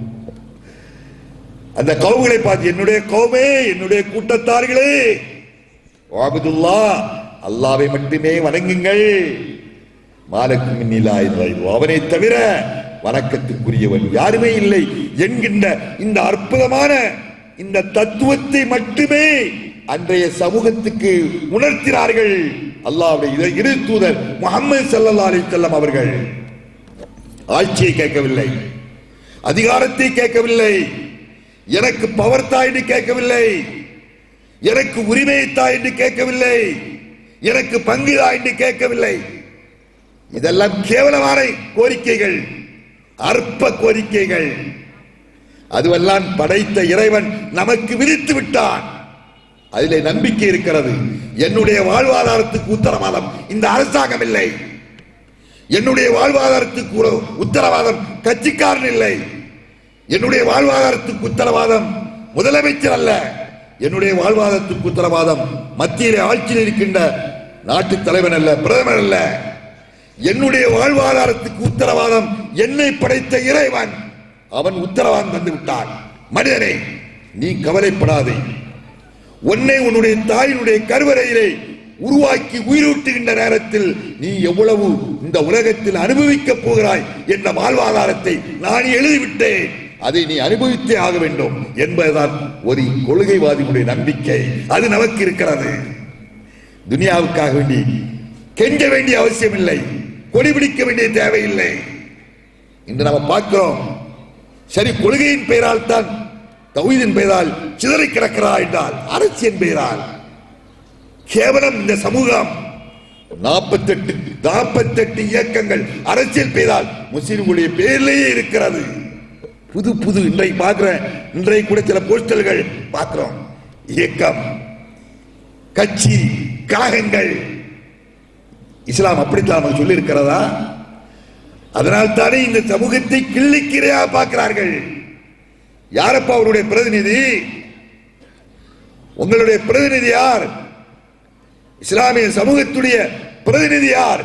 அந்த கௌம்களை பார்த்து, என்னுடைய கௌமே, என்னுடைய கூட்டத்தார்களே, வஅபுதுல்லாஹ் அல்லாஹ்வை மட்டுமே வணங்குங்கள். மாலக்கும் மின் இலாஹின் கைரு, அவனை தவிர வணக்கத்துக்குரியவன் யாருமே இல்லை என்கின்ற இந்த அற்புதமான இந்த தத்துவத்தை மட்டுமே அன்றைய சமூகத்துக்கு உணர்த்தினார்கள் அல்லாஹ்வுடைய இறை தூதர் முஹம்மது ஸல்லல்லாஹு அலைஹி வஸல்லம் அவர்கள். ஆட்சியை கேட்கவில்லை, அதிகாரத்தை கேட்கவில்லை, எனக்கு பவர் தா என்று கேட்கவில்லை, எனக்கு உரிமையை தா என்று கேட்கவில்லை, எனக்கு பங்கு தா என்று கேட்கவில்லை. இதெல்லாம் கேவலமான கோரிக்கைகள், அற்ப கோரிக்கைகள். அதுவெல்லாம் படைத்த இறைவன் நமக்கு விதித்து விட்டான். அதிலே நம்பிக்கை இருக்கிறது. என்னுடைய வாழ்வாதாரத்துக்கு உத்தரவாதம் இந்த அரசாங்கம் இல்லை, என்னுடைய வாழ்வாதாரத்துக்கு உத்தரவாதம் கட்சிக்காரன் இல்லை, என்னுடைய வாழ்வாதாரத்துக்கு உத்தரவாதம் முதலமைச்சர் அல்ல, என்னுடைய வாழ்வாதாரத்துக்கு உத்தரவாதம் மத்தியிலே ஆட்சியில் இருக்கின்ற நாட்டு தலைவன் அல்ல, பிரதமர் அல்ல. என்னுடைய வாழ்வாதாரத்துக்கு உத்தரவாதம் என்னை படைத்த இறைவன். அவன் உத்தரவாதம் தந்து விட்டான். மனிதனே, நீ கவலைப்படாதே. உன்னை உன்னுடைய தாயினுடைய கருவறையிலே உருவாக்கி உயிரூட்டுகின்ற நேரத்தில் நீ எவ்வளவு இந்த உலகத்தில் அனுபவிக்கப் போகிறாய் என்ற வாழ்வாதாரத்தை நான் எழுதிவிட்டேன். அதை நீ அனுபவித்தே ஆக வேண்டும் என்பதுதான் ஒரு கொள்கைவாதியுடைய நம்பிக்கை. அது நமக்கு இருக்கிறது. துனியாவுக்காக வேண்டி கெஞ்ச வேண்டிய அவசியம் இல்லை, கொடி பிடிக்க வேண்டிய தேவையில்லை. இன்று நாம் பார்க்கிறோம், சரி, கொள்கையின் பெயரால் தான், தௌஹீதின் பெயரால் சிதறி கிடக்கிறார் என்றால் அரசியல் பெயரால் கேவலம் இந்த சமூகம் நாற்பத்தெட்டு நாற்பத்தெட்டு இயக்கங்கள் அரசியல் பெயரால் முஸ்லிம்களுடைய பெயரிலேயே இருக்கிறது. புது புது இன்றைக்கு பார்க்கிறேன், இன்றைக்கு கூட சில போஸ்டல்கள் பார்க்கிறோம். இயக்கம், கட்சி, கழகங்கள். இஸ்லாம் அப்படித்தான் நமக்கு சொல்லி இருக்கிறதா? அதனால் தானே இந்த சமூகத்தை கிள்ளிக்கிறையா பார்க்கிறார்கள். யாரப்பா அவருடைய பிரதிநிதி? உங்களுடைய பிரதிநிதி யார்? இஸ்லாமிய சமூகத்துடைய பிரதிநிதி யார்?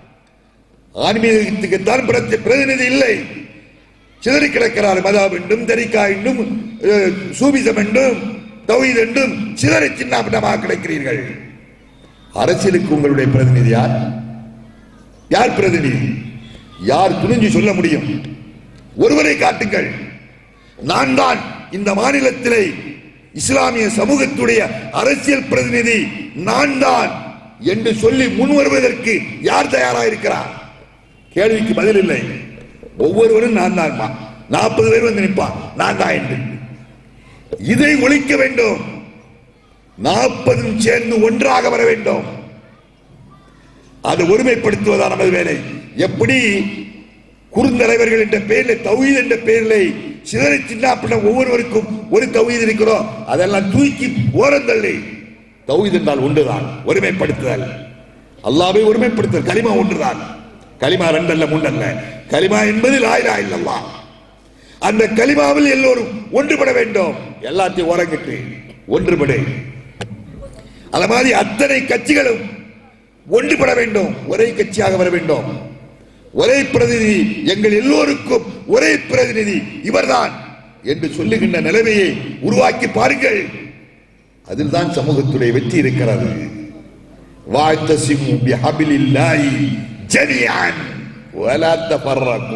ஆன்மீகத்துக்குத்தான் பிரதிநிதி இல்லை. சிதறி கிடக்கிறார். மதாப் என்றும், தரிகா என்றும், சூபிசம் என்றும், தௌஹீத் என்றும் சிதறி சின்னமாக கிடைக்கிறீர்கள். அரசியலுக்கு உங்களுடைய பிரதிநிதி யார்? யார் பிரதிநிதி? யார் துணிஞ்சு சொல்ல முடியும்? ஒருவரை காட்டுங்கள், நான் தான் இந்த மாநிலத்திலே இஸ்லாமிய சமூகத்துடைய அரசியல் பிரதிநிதி, நான் தான் என்று சொல்லி முன் வருவதற்கு யார் தயாராக இருக்கிறார்? கேள்விக்கு பதில் இல்லை. ஒவ்வொருவரும் நான் தான், நாற்பது பேர் வந்து நிற்பான் நான் தான் என்று. இதை ஒழிக்க வேண்டும். நாற்பதும் சேர்ந்து ஒன்றாக வர வேண்டும். அதை ஒருமைப்படுத்துவதான் நமது வேலை. எப்படி குறுந்தலைவர்கள் என்ற பெயரில், தௌஹீத் என்ற பெயரில் சிதறி சின்ன ஒவ்வொருவருக்கும் ஒரு தௌஹீத் இருக்கிறோம், அதெல்லாம் தூக்கி ஓரந்தள்ளி தௌஹீத் என்றால் ஒன்றுதான், ஒருமைப்படுத்துதல். அல்லாஹ்வை ஒருமைப்படுத்துதல். கலிமா ஒன்றுதான். கலிமா ரெண்டல்ல மூன்றல்ல. கலிமா என்பது லா இலாஹ இல்லல்லாஹ். அந்த கலிமாவில் எல்லோரும் ஒன்றுபட வேண்டும். எல்லாத்தையும் ஓரங்கிட்டு ஒன்றுபடு. அது மாதிரி அத்தனை கட்சிகளும் ஒன்றுபட வேண்டும். ஒரே கட்சியாக வர வேண்டும். ஒரே பிரதிநிதி, எங்கள் எல்லோருக்கும் ஒரே பிரதிநிதி இவர்தான் என்று சொல்லுகின்ற நிலைமையை உருவாக்கி பாருங்கள். அதில் தான் சமூகத்துடைய வெற்றி இருக்கிறது. வஅத்தஸிமு பிஹபிலில்லாஹி ஜமீஅன் வலா தஃபர்ரகு.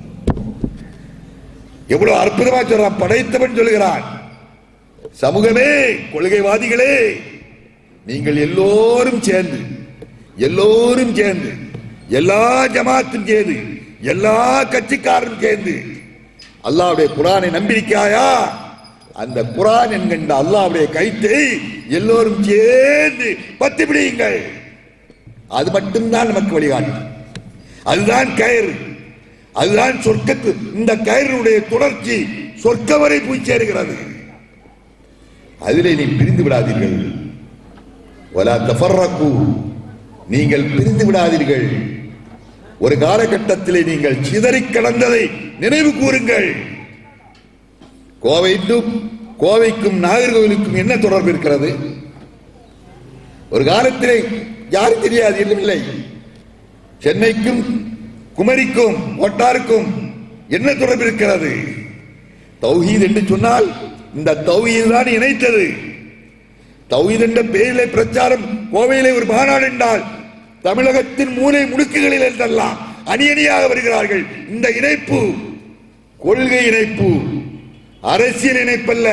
எவ்வளவு அற்புதமா சொல்றான், படைத்தவன் சொல்கிறான். சமூகமே, கொள்கைவாதிகளே, நீங்கள் எல்லோரும் சேர்ந்து, எல்லோரும் சேர்ந்து, எல்லா ஜமாத்தும் சேர்ந்து, எல்லா கட்சிக்காரரும் சேர்ந்து அல்லாஹ்வுடைய குர்ஆனை நம்பியிருக்காயா? அந்த குர்ஆன் என்கின்ற அல்லாஹ்வுடைய கைத்தை எல்லோரும் சேர்ந்து பத்தி பிடியுங்கள். அது மட்டும்தான் நமக்கு வழிகாட்டு. அதுதான் கயிறு, அதுதான் சொர்க்கத்து. இந்த கயிறுடைய தொடர்ச்சி சொர்க்கம் வரை போய் சேருகிறது. அதிலே நீ பிரிந்து விடாதீர்கள். வலா தஃபர்ரகு, நீங்கள் பிரிந்து விடாதீர்கள். ஒரு காலகட்டத்திலே நீங்கள் சிதறி கடந்ததை நினைவு கூறுங்கள். கோவைக்கும் கோவைக்கும் நாகர்கோவிலுக்கும் என்ன தொடர்பு இருக்கிறது? ஒரு காலத்திலே யாரும் தெரியாது, இல்லை. சென்னைக்கும் குமரிக்கும் ஒட்டாருக்கும் என்ன தொடர்பு இருக்கிறது? தௌஹீத் என்று சொன்னால் இந்த தௌஹீத் தான் இணைத்தது. தௌஹீத் என்ற பெயரிலே பிரச்சாரம், கோவையிலே ஒரு மாநாடு என்றால் தமிழகத்தின் மூலை முடுக்குகளில் என்றெல்லாம் அணி அணியாக வருகிறார்கள். இந்த இணைப்பு கொள்கை இணைப்பு, அரசியல் இணைப்பல்ல,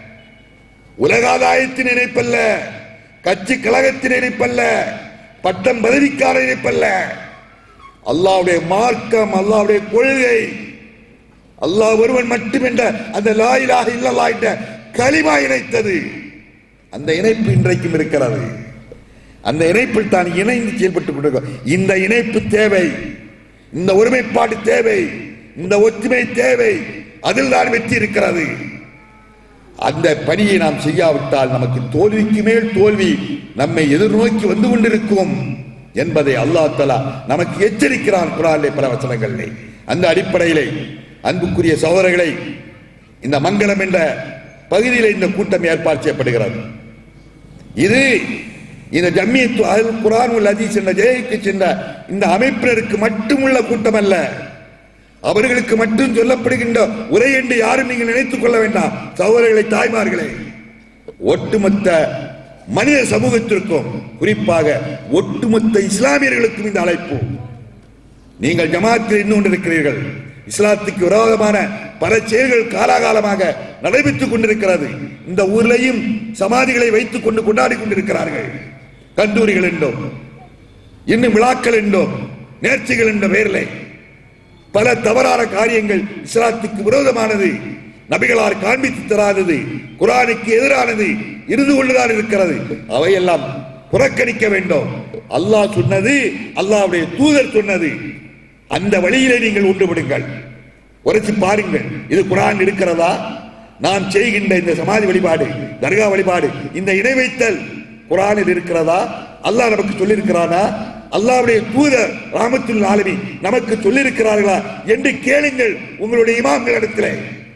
உலகாதாயத்தின் இணைப்பல்ல, கட்சி கழகத்தின் இணைப்பல்ல, பட்டம் பதவிக்கார இணைப்பல்ல. அல்லாஹ்வுடைய மார்க்கம், அல்லாஹ்வுடைய கொள்கை, அல்லாஹ் ஒருவன் மட்டும் என்ற அந்த லா இலாஹ இல்லல்லாஹ் என்ற கலிமா இணைத்தது. அந்த இணைப்பு இன்றைக்கும் இருக்கிறது. அந்த இணைப்பில் தான் இணைந்து செயல்பட்டுக் கொண்டிருக்கிறோம். இந்த இணைப்பு தேவை, இந்த ஒருமைப்பாடு தேவை, இந்த ஒற்றுமை தேவை. அதில் தான் வெற்றி இருக்கிறது. அந்த பணியை நாம் செய்யாவிட்டால் நமக்கு தோல்விக்கு மேல் தோல்வி நம்மை எதிர்நோக்கி வந்து கொண்டிருக்கும் என்பதை அல்லாஹ் தஆலா நமக்கு எச்சரிக்கிறான் குர்ஆனிலே பல வசனங்களிலே. அந்த அடிப்படையிலே அன்புக்குரிய சகோதரர்களை, இந்த மங்களம் என்ற பகுதியில் இந்த கூட்டம் ஏற்பாடு செய்யப்படுகிறது. இது இந்த ஜம்மியத்து அல் குர்ஆன் வல் ஹதீஸ் என்ற ஜேக்கு சென்ற இந்த அமைப்பினருக்கு மட்டுமுள்ள கூட்டம் அல்ல. அவர்களுக்கு மட்டும் சொல்லப்படுகின்ற உரை என்று யாரும் நீங்கள் நினைத்துக் கொள்ள வேண்டாம். சகோதரர்களை, தாய்மார்களே, ஒட்டுமொத்த மனித சமூகத்திற்கும், குறிப்பாக ஒட்டுமொத்த இஸ்லாமியர்களுக்கும் இந்த அழைப்பு. நீங்கள் ஜமாத்தில் இருந்து கொண்டிருக்கிறீர்கள். இஸ்லாத்துக்கு விரோதமான பல செயல்கள் காலாகாலமாக நடைபெற்றுக் கொண்டிருக்கிறது. இந்த ஊரிலையும் சமாதிகளை வைத்துக் கொண்டு கொண்டாடி கொண்டிருக்கிறார்கள். கந்தூரிகள் என்றும், இன்னும் விழாக்கள் என்றும், நேர்ச்சிகள் என்ற பெயரிலே பல தவறான காரியங்கள் இஸ்லாத்துக்கு விரோதமானது, நபிகளார் காண்பித்து தராதது, குர்ஆனுக்கு எதிரானது இருந்து கொண்டுதான் இருக்கிறது. அவையெல்லாம் புறக்கணிக்க வேண்டும். அல்லாஹ் சொன்னது, அல்லாஹ்வுடைய தூதர் சொன்னது, அந்த வழியிலே நீங்கள் ஒன்றுபடுங்கள். உரைச்சு பாருங்கள், இது குர்ஆன் இருக்கிறதா? நாம் செய்கின்ற இந்த சமாதி வழிபாடு, தர்கா வழிபாடு, இந்த இணை வைத்தல் குர்ஆனில் இருக்கிறதா? அல்லாஹ் நமக்கு சொல்லி இருக்கிறானா? அல்லாஹ்வுடைய தூதர் ரஹ்மத்துல் ஆலமீன் நமக்கு சொல்லி இருக்கிறார்களா என்று கேளுங்கள் உங்களுடைய இமாம்களிடத்திலே.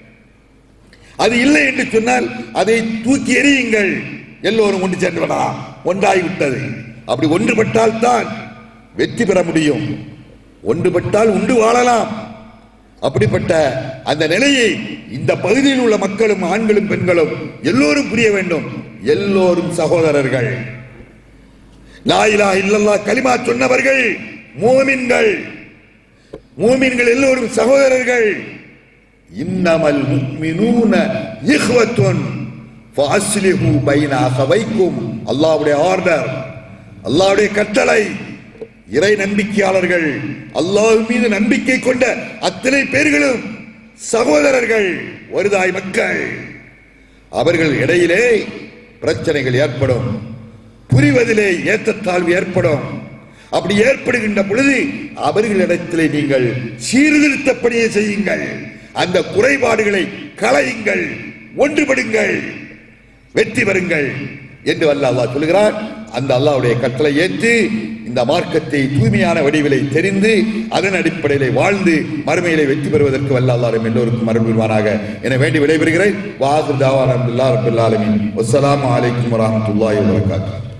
அது இல்லை என்று சொன்னால் அதை தூக்கி எறியுங்கள். எல்லோரும் ஒன்று சேர்ந்து விடலாம். ஒன்றாகிவிட்டது. அப்படி ஒன்றுபட்டால் தான் வெற்றி பெற முடியும். ஒன்றுபட்டால் உண்டு வாழலாம். அப்படிப்பட்ட அந்த நிலையை இந்த பகுதியில் உள்ள மக்களும், ஆண்களும் பெண்களும் எல்லோரும் புரிய வேண்டும். எல்லோரும் சகோதரர்கள். லா இலாஹ இல்லல்லாஹ் கலிமா சொன்னவர்கள் மூமின்கள். மூமின்கள் எல்லோரும் சகோதரர்கள். இன்னமல் முஃமினூன இஹ்வத்துன் ஃபஅஸ்லிஹு பைன அஹவைக்கும். அல்லாஹ்வுடைய ஆர்டர், அல்லாஹ்வுடைய கட்டளை. இறை நம்பிக்கையாளர்கள், அல்லாஹ் மீது நம்பிக்கை கொண்ட அத்தனை பேர்களும் சகோதரர்கள், ஒருதாய் மக்கள். அவர்கள் இடையிலே பிரச்சனைகள் ஏற்படும், புரிவதிலே ஏற்றத்தாழ்வு ஏற்படும். அப்படி ஏற்படுகின்ற பொழுது அவர்களிடத்திலே நீங்கள் சீர்திருத்தப்படியே செய்யுங்கள், அந்த குறைபாடுகளை களையுங்கள், ஒன்றுபடுங்கள், வெற்றி பெறுங்கள் என்று அல்லாஹ் சொல்கிறார். அந்த அல்லாஹ்வுடைய கட்டளை ஏற்று இந்த மார்க்கத்தை தூய்மையான வடிவிலை தெரிந்து அதன் அடிப்படையிலே வாழ்ந்து மறுமையிலே வெற்றி பெறுவதற்கு வல்ல அல்லாஹ் எல்லோருக்கும் அருள்வானாக என வேண்டி விடைபெறுகிறேன். வாஹிர் தாவானா அல்ஹம்துலில்லாஹி ரப்பில் ஆலமீன். வஸ்ஸலாமு அலைக்கும் வரஹ்மத்துல்லாஹி வபரகாத்துஹு.